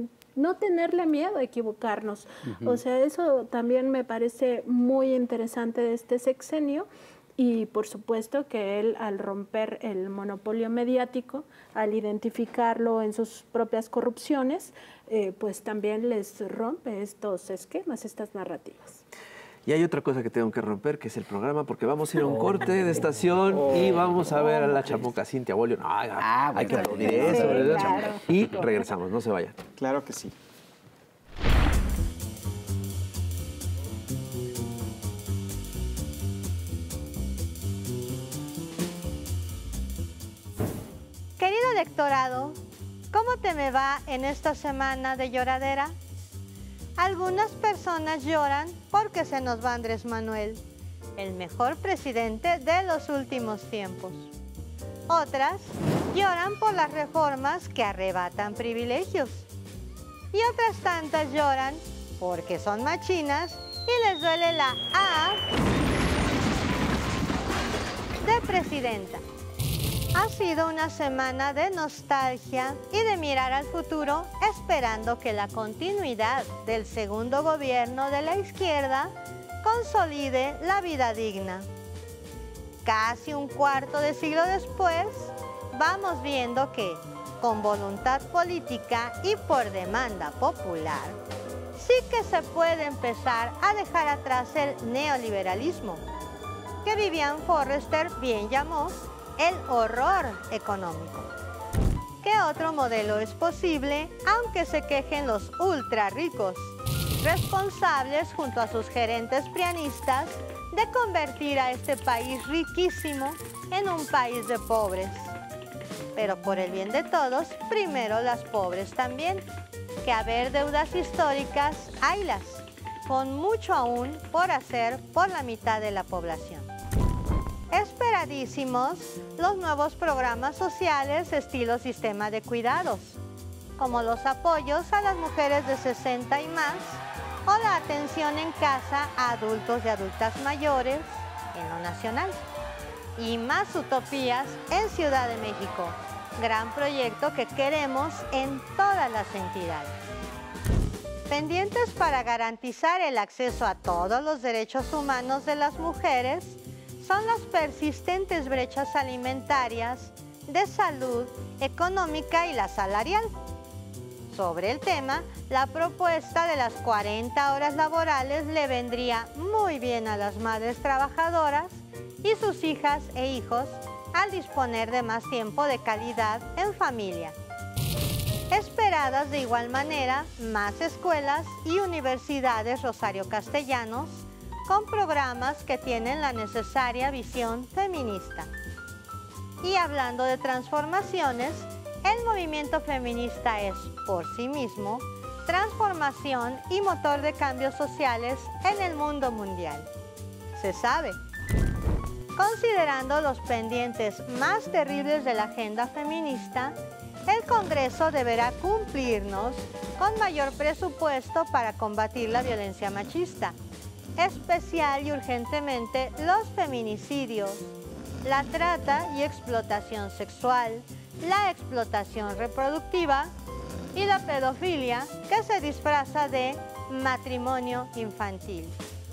no tenerle miedo a equivocarnos. Uh-huh. O sea, eso también me parece muy interesante de este sexenio. Y por supuesto que él, al romper el monopolio mediático, al identificarlo en sus propias corrupciones, eh, pues también les rompe estos esquemas, estas narrativas. Y hay otra cosa que tengo que romper, que es el programa, porque vamos a ir a un corte de estación oh, y vamos a ver a la chamuca Cintia Bolio. No, ah, hay que aplaudir eso, ¿verdad? Sí, claro. Y regresamos, no se vayan. Claro que sí. Querido electorado, ¿cómo te me va en esta semana de lloradera? Algunas personas lloran porque se nos va Andrés Manuel, el mejor presidente de los últimos tiempos. Otras lloran por las reformas que arrebatan privilegios. Y otras tantas lloran porque son machinas y les duele la A de presidenta. Ha sido una semana de nostalgia y de mirar al futuro, esperando que la continuidad del segundo gobierno de la izquierda consolide la vida digna. Casi un cuarto de siglo después, vamos viendo que, con voluntad política y por demanda popular, sí que se puede empezar a dejar atrás el neoliberalismo, que Vivian Forrester bien llamó el horror económico. ¿Qué otro modelo es posible, aunque se quejen los ultra ricos, responsables junto a sus gerentes prianistas de convertir a este país riquísimo en un país de pobres? Pero por el bien de todos, primero las pobres también, que haber deudas históricas, haylas, con mucho aún por hacer por la mitad de la población. Esperadísimos los nuevos programas sociales estilo sistema de cuidados, como los apoyos a las mujeres de sesenta y más o la atención en casa a adultos y adultas mayores en lo nacional. Y más utopías en Ciudad de México, gran proyecto que queremos en todas las entidades. Pendientes para garantizar el acceso a todos los derechos humanos de las mujeres son las persistentes brechas alimentarias, de salud, económica y la salarial. Sobre el tema, la propuesta de las cuarenta horas laborales le vendría muy bien a las madres trabajadoras y sus hijas e hijos al disponer de más tiempo de calidad en familia. Esperadas de igual manera más escuelas y universidades Rosario Castellanos con programas que tienen la necesaria visión feminista. Y hablando de transformaciones, el movimiento feminista es, por sí mismo, transformación y motor de cambios sociales en el mundo mundial. Se sabe. Considerando los pendientes más terribles de la agenda feminista, el Congreso deberá cumplirnos con mayor presupuesto para combatir la violencia machista, especial y urgentemente los feminicidios, la trata y explotación sexual, la explotación reproductiva y la pedofilia que se disfraza de matrimonio infantil.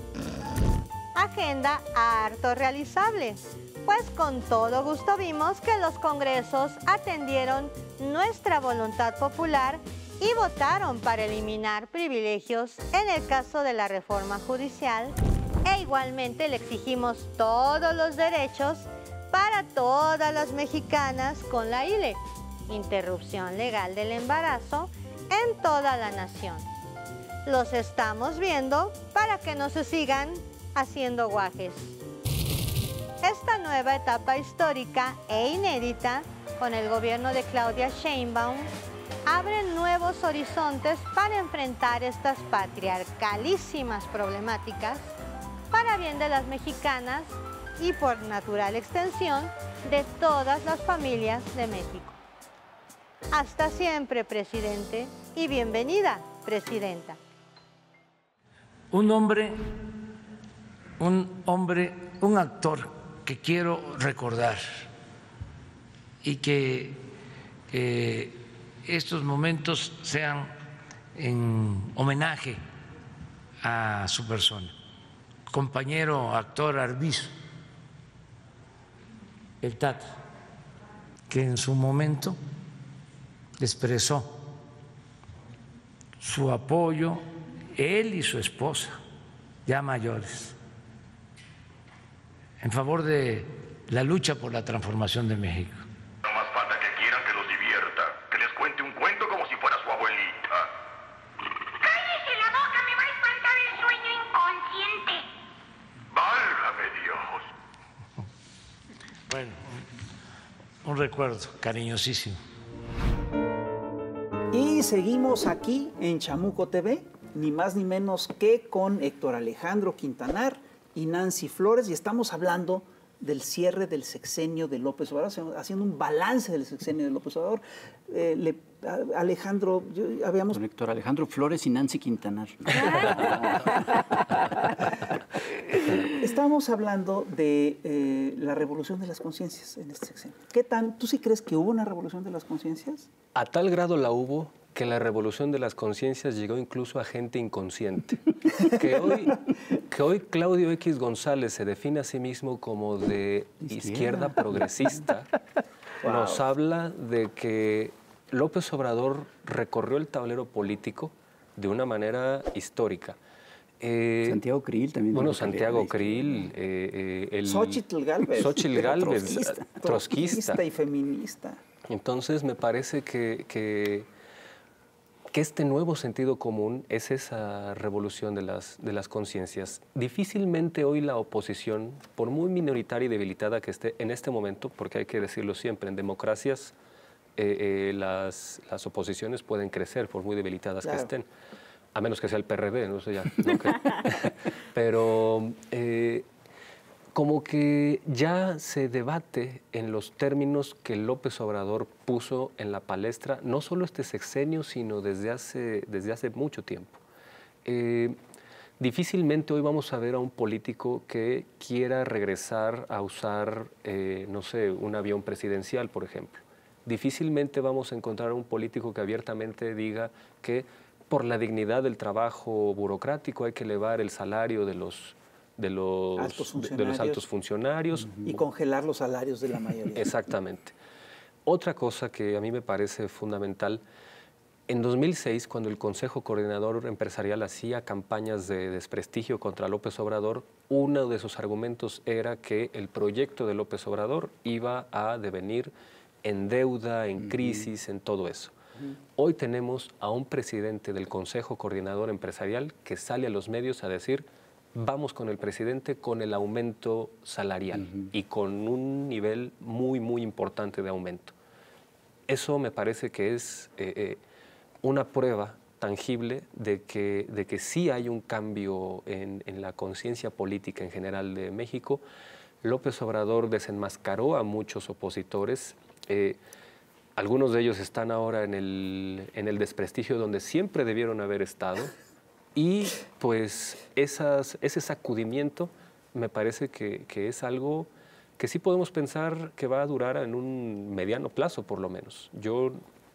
Agenda harto realizable, pues con todo gusto vimos que los congresos atendieron nuestra voluntad popular y votaron para eliminar privilegios en el caso de la reforma judicial e igualmente le exigimos todos los derechos para todas las mexicanas con la I L E, interrupción legal del embarazo, en toda la nación. Los estamos viendo para que no se sigan haciendo guajes. Esta nueva etapa histórica e inédita con el gobierno de Claudia Sheinbaum abre nuevos horizontes para enfrentar estas patriarcalísimas problemáticas para bien de las mexicanas y por natural extensión de todas las familias de México. Hasta siempre, presidente, y bienvenida, presidenta. Un hombre, un hombre, un actor que quiero recordar y que eh, estos momentos sean en homenaje a su persona. Compañero actor Arvizu, el Tata, que en su momento expresó su apoyo, él y su esposa, ya mayores, en favor de la lucha por la transformación de México. No más falta que quieran que los divierta, que les cuente un cuento como si fuera su abuelita. ¡Cállese la boca! ¡Me va a espantar el sueño inconsciente! ¡Válgame Dios! Bueno, un recuerdo cariñosísimo. Y seguimos aquí en Chamuco T V, ni más ni menos que con Héctor Alejandro Quintanar y Nancy Flores, y estamos hablando del cierre del sexenio de López Obrador, haciendo un balance del sexenio de López Obrador. Eh, le, a, Alejandro, yo, habíamos... Con Héctor Alejandro Flores y Nancy Quintanar. Estábamos hablando de eh, la revolución de las conciencias en este sexenio. ¿Qué tan, ¿Tú sí crees que hubo una revolución de las conciencias? A tal grado la hubo que la revolución de las conciencias llegó incluso a gente inconsciente. Que hoy, que hoy Claudio X González se define a sí mismo como de izquierda, izquierda progresista, wow. Nos habla de que López Obrador recorrió el tablero político de una manera histórica. Eh, Santiago Krill también. Bueno, Santiago Krill, eh, eh, el Xóchitl Gálvez. Xóchitl Gálvez, trotskista, trotskista. trotskista y feminista. Entonces me parece que, que, que este nuevo sentido común es esa revolución de las, de las conciencias. Difícilmente hoy la oposición, por muy minoritaria y debilitada que esté en este momento, porque hay que decirlo siempre, en democracias eh, eh, las, las oposiciones pueden crecer por muy debilitadas claro. que estén. A menos que sea el P R D, no sé ya. No creo. Pero eh, como que ya se debate en los términos que López Obrador puso en la palestra, no solo este sexenio, sino desde hace, desde hace mucho tiempo. Eh, difícilmente hoy vamos a ver a un político que quiera regresar a usar, eh, no sé, un avión presidencial, por ejemplo. Difícilmente vamos a encontrar a un político que abiertamente diga que por la dignidad del trabajo burocrático hay que elevar el salario de los de los altos de, de los altos funcionarios. Y congelar los salarios de la mayoría. Exactamente. Otra cosa que a mí me parece fundamental, en dos mil seis, cuando el Consejo Coordinador Empresarial hacía campañas de desprestigio contra López Obrador, uno de sus argumentos era que el proyecto de López Obrador iba a devenir en deuda, en crisis, en todo eso. Hoy tenemos a un presidente del Consejo Coordinador Empresarial que sale a los medios a decir: vamos con el presidente con el aumento salarial uh-huh. y con un nivel muy, muy importante de aumento. Eso me parece que es eh, eh, una prueba tangible de que, de que sí hay un cambio en, en la conciencia política en general de México. López Obrador desenmascaró a muchos opositores. Eh, algunos de ellos están ahora en el, en el desprestigio donde siempre debieron haber estado. Y pues esas, ese sacudimiento me parece que, que es algo que sí podemos pensar que va a durar en un mediano plazo, por lo menos. Yo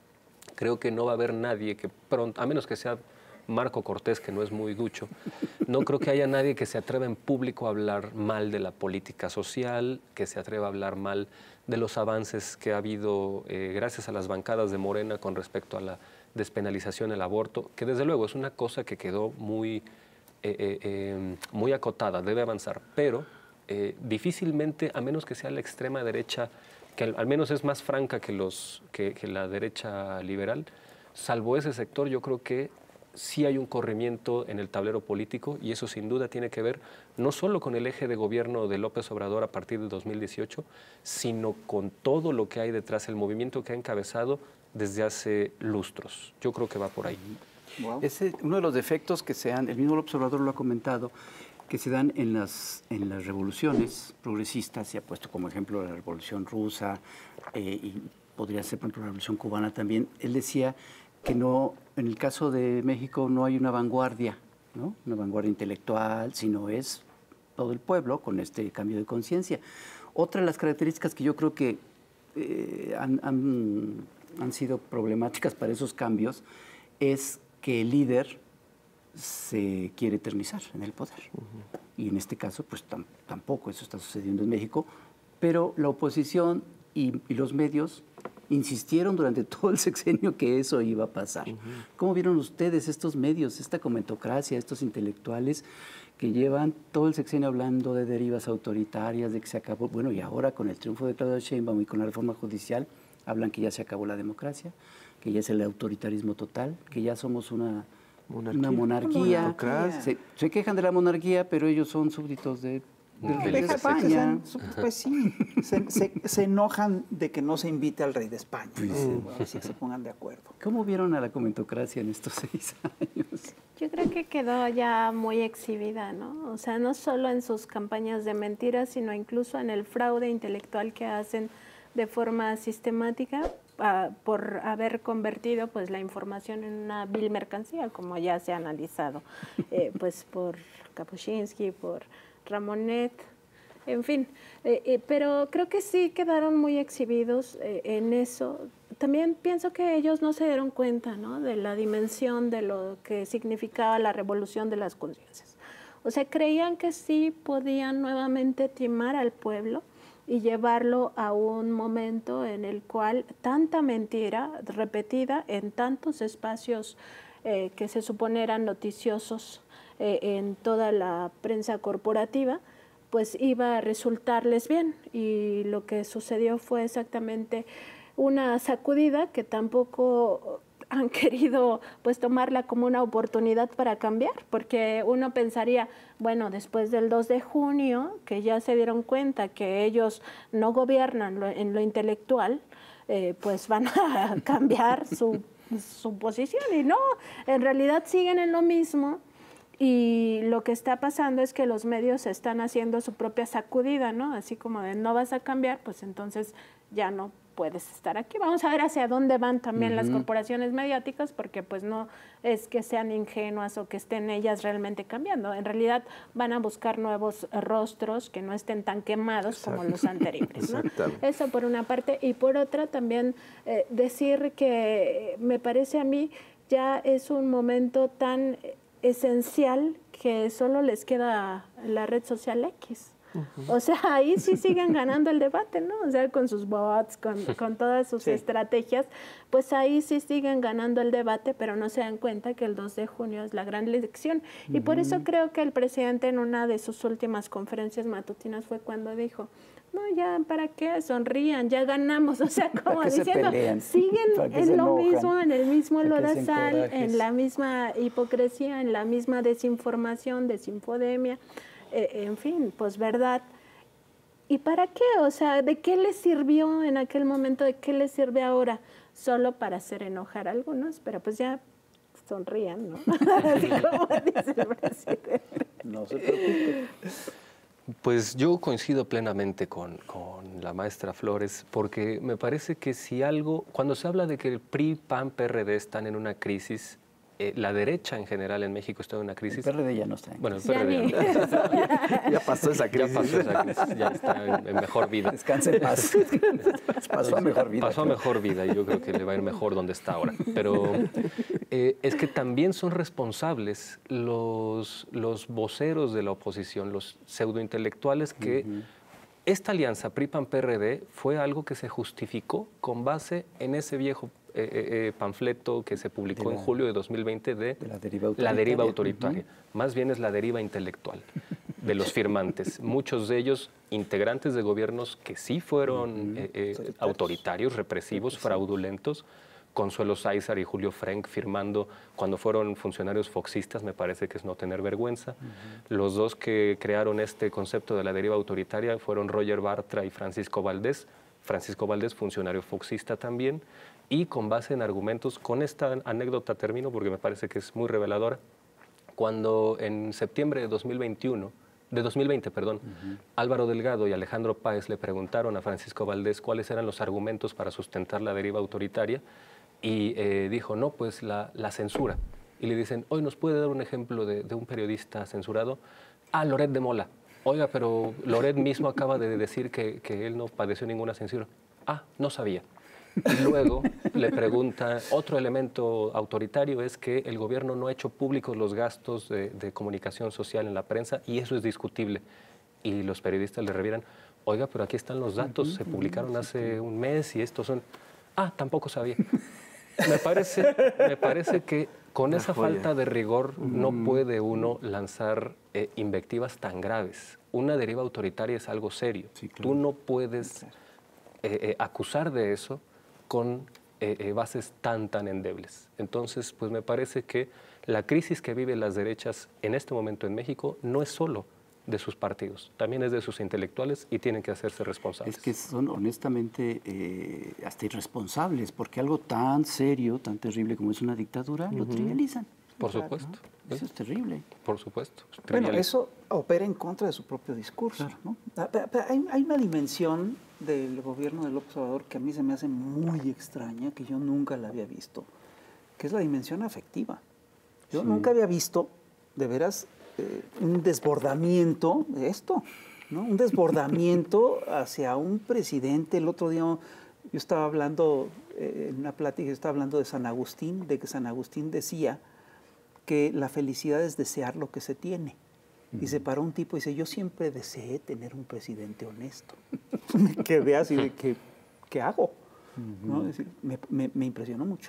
creo que no va a haber nadie que pronto, a menos que sea Marco Cortés, que no es muy ducho, no creo que haya nadie que se atreva en público a hablar mal de la política social, que se atreva a hablar mal de los avances que ha habido eh, gracias a las bancadas de Morena con respecto a la despenalización del aborto, que desde luego es una cosa que quedó muy, eh, eh, eh, muy acotada, debe avanzar, pero eh, difícilmente, a menos que sea la extrema derecha, que al, al menos es más franca que, los, que, que la derecha liberal, salvo ese sector, yo creo que sí hay un corrimiento en el tablero político y eso sin duda tiene que ver no solo con el eje de gobierno de López Obrador a partir de dos mil dieciocho, sino con todo lo que hay detrás, el movimiento que ha encabezado desde hace lustros. Yo creo que va por ahí. Wow. Ese, uno de los defectos que se dan, el mismo López Obrador lo ha comentado, que se dan en las, en las revoluciones progresistas, se ha puesto como ejemplo la Revolución Rusa eh, y podría ser, por ejemplo, la Revolución Cubana también. Él decía que no, en el caso de México no hay una vanguardia, ¿no? Una vanguardia intelectual, sino es todo el pueblo con este cambio de conciencia. Otra de las características que yo creo que eh, han, han, han sido problemáticas para esos cambios es que el líder se quiere eternizar en el poder. Uh-huh. Y en este caso, pues tam, tampoco eso está sucediendo en México, pero la oposición y, y los medios insistieron durante todo el sexenio que eso iba a pasar. Uh-huh. ¿Cómo vieron ustedes estos medios, esta comentocracia, estos intelectuales que llevan todo el sexenio hablando de derivas autoritarias, de que se acabó, bueno, y ahora con el triunfo de Claudia Sheinbaum y con la reforma judicial, hablan que ya se acabó la democracia, que ya es el autoritarismo total, que ya somos una monarquía? Una monarquía. Se, se quejan de la monarquía, pero ellos son súbditos de, del rey de España. Se, pues sí, se, se, se enojan de que no se invite al rey de España. ¿No? Sí. Bueno, así que se pongan de acuerdo. ¿Cómo vieron a la comentocracia en estos seis años? Yo creo que quedó ya muy exhibida, ¿no? O sea, no solo en sus campañas de mentiras, sino incluso en el fraude intelectual que hacen de forma sistemática uh, por haber convertido pues la información en una vil mercancía, como ya se ha analizado eh, pues por Kapuscinski, por Ramonet, en fin. Eh, eh, pero creo que sí quedaron muy exhibidos eh, en eso. También pienso que ellos no se dieron cuenta, ¿no?, de la dimensión de lo que significaba la revolución de las conciencias. O sea, creían que sí podían nuevamente timar al pueblo y llevarlo a un momento en el cual tanta mentira repetida en tantos espacios eh, que se supone eran noticiosos eh, en toda la prensa corporativa, pues iba a resultarles bien. Y lo que sucedió fue exactamente una sacudida que tampoco han querido pues tomarla como una oportunidad para cambiar, porque uno pensaría, bueno, después del dos de junio, que ya se dieron cuenta que ellos no gobiernan lo, en lo intelectual, eh, pues van a cambiar su, su posición, y no, en realidad siguen en lo mismo, Y lo que está pasando es que los medios están haciendo su propia sacudida, ¿no? Así como de no vas a cambiar, pues entonces ya no puedes estar aquí. Vamos a ver hacia dónde van también uh-huh. las corporaciones mediáticas, porque pues no es que sean ingenuas o que estén ellas realmente cambiando. En realidad van a buscar nuevos rostros que no estén tan quemados Exacto. como los anteriores, ¿no? Eso por una parte. Y por otra también eh, decir que me parece a mí ya es un momento tan esencial que solo les queda la red social X. Uh-huh. O sea, ahí sí siguen ganando el debate, ¿no? O sea, con sus bots, con, con todas sus sí. estrategias, pues ahí sí siguen ganando el debate, pero no se dan cuenta que el dos de junio es la gran elección. Uh-huh. Y por eso creo que el presidente en una de sus últimas conferencias matutinas fue cuando dijo, no, ya, ¿para qué? Sonrían, ya ganamos. O sea, como diciendo, siguen en lo mismo, en el mismo lodazal, en la misma hipocresía, en la misma desinformación, desinfodemia, eh, en fin, pues verdad. ¿Y para qué? O sea, ¿de qué les sirvió en aquel momento? ¿De qué les sirve ahora? Solo para hacer enojar a algunos, pero pues ya sonrían, ¿no? Así como dice el presidente. No se preocupe. Pues yo coincido plenamente con, con la maestra Flores, porque me parece que si algo, cuando se habla de que el P R I, P A N, P R D están en una crisis, eh, la derecha en general en México está en una crisis. El P R D ya no está en Bueno, el P R D ya, ya, ya pasó esa crisis. Ya pasó esa crisis, ya está en, en mejor vida. Descanse en paz. Pasó a mejor vida. Pasó a mejor vida y yo creo que le va a ir mejor donde está ahora. Pero eh, es que también son responsables los, los voceros de la oposición, los pseudointelectuales que uh-huh. esta alianza P R I, P A N, P R D fue algo que se justificó con base en ese viejo eh, eh, panfleto que se publicó la, en julio de dos mil veinte de, de la deriva autoritaria. La deriva autoritaria. Uh-huh. Más bien es la deriva intelectual de los firmantes. Muchos de ellos integrantes de gobiernos que sí fueron uh-huh. eh, eh, autoritarios, represivos, fraudulentos. Consuelo Sáizar y Julio Frenk firmando cuando fueron funcionarios foxistas, me parece que es no tener vergüenza. Uh-huh. Los dos que crearon este concepto de la deriva autoritaria fueron Roger Bartra y Francisco Valdés. Francisco Valdés, funcionario foxista también, y con base en argumentos, con esta anécdota termino porque me parece que es muy reveladora, cuando en septiembre de dos mil veintiuno, de dos mil veinte, perdón, uh-huh. Álvaro Delgado y Alejandro Páez le preguntaron a Francisco Valdés cuáles eran los argumentos para sustentar la deriva autoritaria, y eh, dijo, no, pues la, la censura. Y le dicen, hoy nos puede dar un ejemplo de, de un periodista censurado. Ah, Loret de Mola. Oiga, pero Loret mismo acaba de decir que, que él no padeció ninguna censura. Ah, no sabía. Y luego le pregunta, otro elemento autoritario es que el gobierno no ha hecho públicos los gastos de, de comunicación social en la prensa y eso es discutible. Y los periodistas le revieran, oiga, pero aquí están los datos, se publicaron hace un mes y estos son... Ah, tampoco sabía. Me parece, me parece que con esa falta de rigor no puede uno lanzar eh, invectivas tan graves. Una deriva autoritaria es algo serio. Sí, claro. Tú no puedes eh, eh, acusar de eso con eh, eh, bases tan, tan endebles. Entonces, pues me parece que la crisis que viven las derechas en este momento en México no es solo de sus partidos, también es de sus intelectuales y tienen que hacerse responsables. Es que son honestamente eh, hasta irresponsables, porque algo tan serio, tan terrible como es una dictadura, uh-huh. lo trivializan. Por claro, supuesto. ¿no? Eso es terrible. Por supuesto. Bueno, eso opera en contra de su propio discurso. Claro. ¿no? Pero, pero hay, hay una dimensión del gobierno de López Obrador que a mí se me hace muy extraña, que yo nunca la había visto, que es la dimensión afectiva. Yo sí. nunca había visto, de veras, Eh, un desbordamiento de esto, ¿no? Un desbordamiento hacia un presidente. El otro día yo estaba hablando, eh, en una plática, yo estaba hablando de San Agustín, de que San Agustín decía que la felicidad es desear lo que se tiene. Uh-huh. Y se paró un tipo y dice, yo siempre deseé tener un presidente honesto. Me quedé así de, ¿qué, qué hago? Uh-huh. ¿No? Es decir, me, me, me impresionó mucho.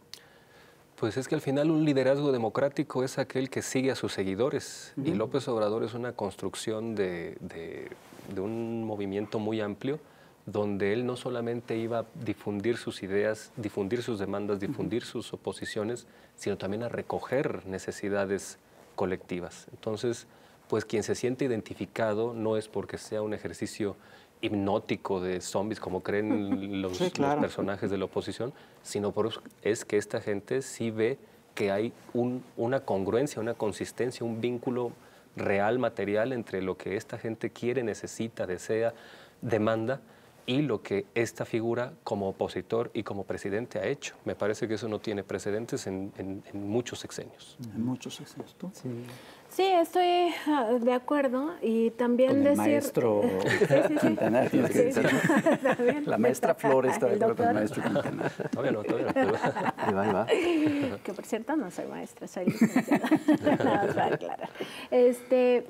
Pues es que al final un liderazgo democrático es aquel que sigue a sus seguidores. Uh-huh. Y López Obrador es una construcción de, de, de un movimiento muy amplio donde él no solamente iba a difundir sus ideas, difundir sus demandas, difundir uh-huh. sus oposiciones, sino también a recoger necesidades colectivas. Entonces, pues quien se siente identificado no es porque sea un ejercicio hipnótico de zombies, como creen los, sí, claro. los personajes de la oposición, sino por, es que esta gente sí ve que hay un, una congruencia, una consistencia, un vínculo real, material entre lo que esta gente quiere, necesita, desea, demanda y lo que esta figura como opositor y como presidente ha hecho. Me parece que eso no tiene precedentes en, en, en muchos sexenios. En muchos sexenios, ¿tú? Sí. Sí, estoy uh, de acuerdo y también Con el decir... maestro sí, sí, sí. Quintanar. Sí, sí. También. La maestra Flores está de El acuerdo con el doctor. maestro Quintanar. Todavía no, todavía no. Pero... Ahí va, ahí va. Que por cierto no soy maestra, soy licenciada. Nada más para aclarar. Este,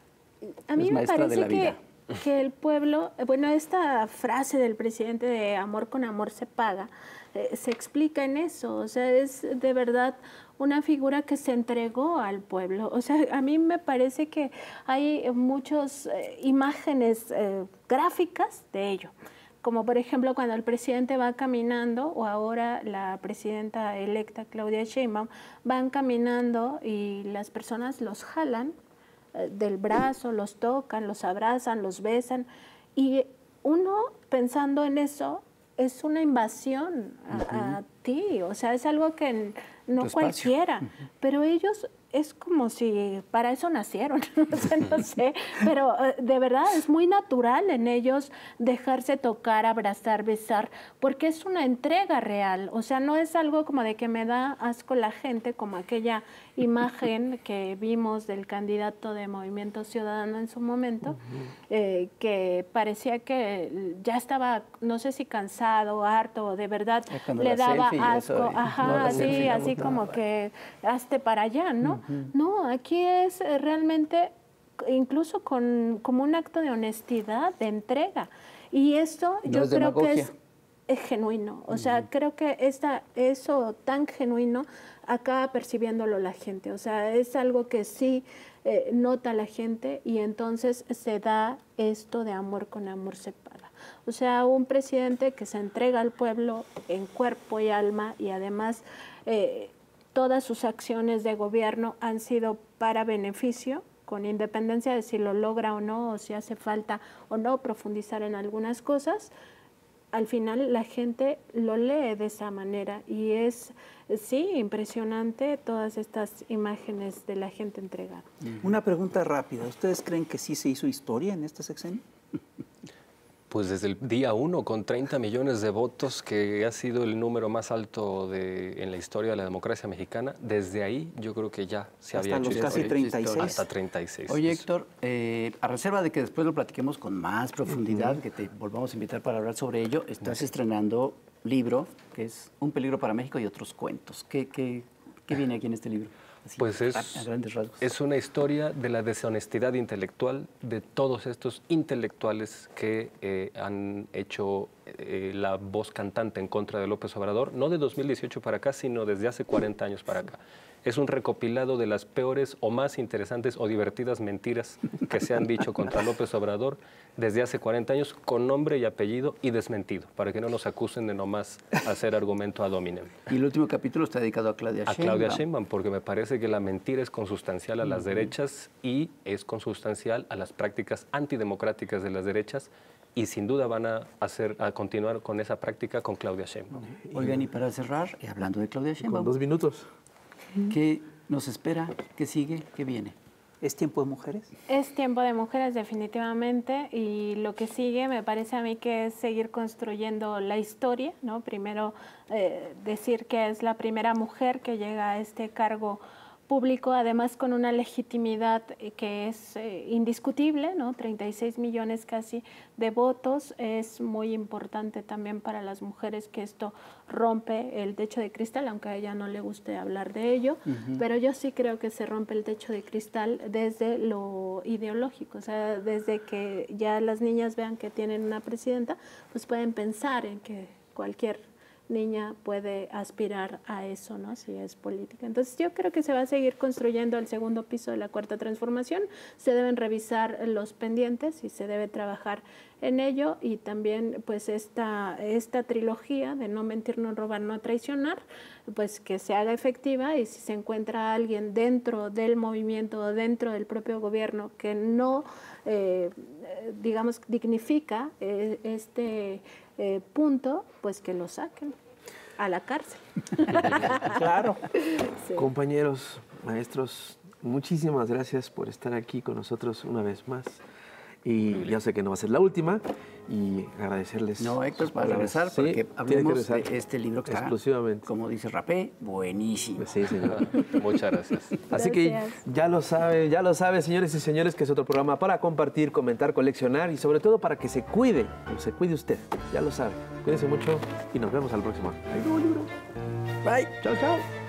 a mí Es me maestra de parece la que, vida. que el pueblo, bueno, esta frase del presidente de amor con amor se paga, eh, se explica en eso, o sea, es de verdad una figura que se entregó al pueblo. O sea, a mí me parece que hay muchas eh, imágenes eh, gráficas de ello. Como por ejemplo cuando el presidente va caminando, o ahora la presidenta electa Claudia Sheinbaum, van caminando y las personas los jalan eh, del brazo, los tocan, los abrazan, los besan. Y uno pensando en eso es una invasión a, uh-huh. a ti, o sea, es algo que no cualquiera, uh-huh. pero ellos es como si para eso nacieron, o sea, no sé, pero de verdad es muy natural en ellos dejarse tocar, abrazar, besar, porque es una entrega real, o sea, no es algo como de que me da asco la gente, como aquella imagen que vimos del candidato de Movimiento Ciudadano en su momento, uh-huh. eh, que parecía que ya estaba, no sé si cansado, harto, de verdad le daba asco, eso, ajá, no, sí, así no, como no, que hazte para allá, ¿no? Uh-huh. No, aquí es realmente incluso con como un acto de honestidad, de entrega, y esto no yo creo demagogia. que es, es genuino, o uh-huh. sea, creo que esta, eso tan genuino acaba percibiéndolo la gente, o sea, es algo que sí eh, nota la gente y entonces se da esto de amor con amor se paga. O sea, un presidente que se entrega al pueblo en cuerpo y alma y además eh, todas sus acciones de gobierno han sido para beneficio, con independencia de si lo logra o no, o si hace falta o no profundizar en algunas cosas. Al final la gente lo lee de esa manera y es, sí, impresionante todas estas imágenes de la gente entregada. Una pregunta rápida, ¿ustedes creen que sí se hizo historia en este sexenio? Pues desde el día uno, con treinta millones de votos, que ha sido el número más alto de, en la historia de la democracia mexicana, desde ahí yo creo que ya se hasta había los hecho casi treinta y seis. Hasta treinta y seis. Oye, Héctor, eh, a reserva de que después lo platiquemos con más profundidad, uh-huh. que te volvamos a invitar para hablar sobre ello, estás uh-huh. estrenando libro, que es Un peligro para México y otros cuentos. ¿Qué, qué, qué viene aquí en este libro? Así, pues es, a grandes rasgos. Es una historia de la deshonestidad intelectual de todos estos intelectuales que eh, han hecho eh, la voz cantante en contra de López Obrador, no de dos mil dieciocho para acá, sino desde hace cuarenta años para acá. Es un recopilado de las peores o más interesantes o divertidas mentiras que se han dicho contra López Obrador desde hace cuarenta años, con nombre y apellido y desmentido, para que no nos acusen de nomás hacer argumento ad hominem. Y el último capítulo está dedicado a Claudia Sheinbaum. A Claudia Sheinbaum, porque me parece que la mentira es consustancial a las uh-huh. derechas y es consustancial a las prácticas antidemocráticas de las derechas, y sin duda van a hacer a continuar con esa práctica con Claudia Sheinbaum. Oigan, y para cerrar, y hablando de Claudia Sheinbaum, con dos minutos. ¿Qué nos espera? ¿Qué sigue? ¿Qué viene? ¿Es tiempo de mujeres? Es tiempo de mujeres definitivamente, y lo que sigue me parece a mí que es seguir construyendo la historia, ¿no? Primero eh, decir que es la primera mujer que llega a este cargo público, además con una legitimidad que es eh, indiscutible, ¿no? treinta y seis millones casi de votos. Es muy importante también para las mujeres que esto rompe el techo de cristal, aunque a ella no le guste hablar de ello, uh-huh. pero yo sí creo que se rompe el techo de cristal desde lo ideológico, o sea, desde que ya las niñas vean que tienen una presidenta, pues pueden pensar en que cualquier niña puede aspirar a eso, ¿no? Si es política. Entonces yo creo que se va a seguir construyendo el segundo piso de la Cuarta Transformación, se deben revisar los pendientes y se debe trabajar en ello, y también pues esta, esta trilogía de no mentir, no robar, no traicionar, pues que se haga efectiva, y si se encuentra alguien dentro del movimiento o dentro del propio gobierno que no, eh, digamos, dignifica eh, este eh, punto, pues que lo saquen. a la cárcel. Claro. Sí. Compañeros, maestros, muchísimas gracias por estar aquí con nosotros una vez más. Y ya sé que no va a ser la última. Y agradecerles. No, Héctor, sus para palabras. regresar, Sí, porque tiene que hablemos regresar. de este libro que está, exclusivamente. como dice Rapé, buenísimo. Sí, señor. Muchas gracias. Así que Gracias. ya lo sabe, ya lo sabe, señores y señores, que es otro programa para compartir, comentar, coleccionar y sobre todo para que se cuide, se cuide usted. Ya lo sabe. Cuídense mucho y nos vemos al próximo. Ahí luego, libro. Bye. Chao, chao.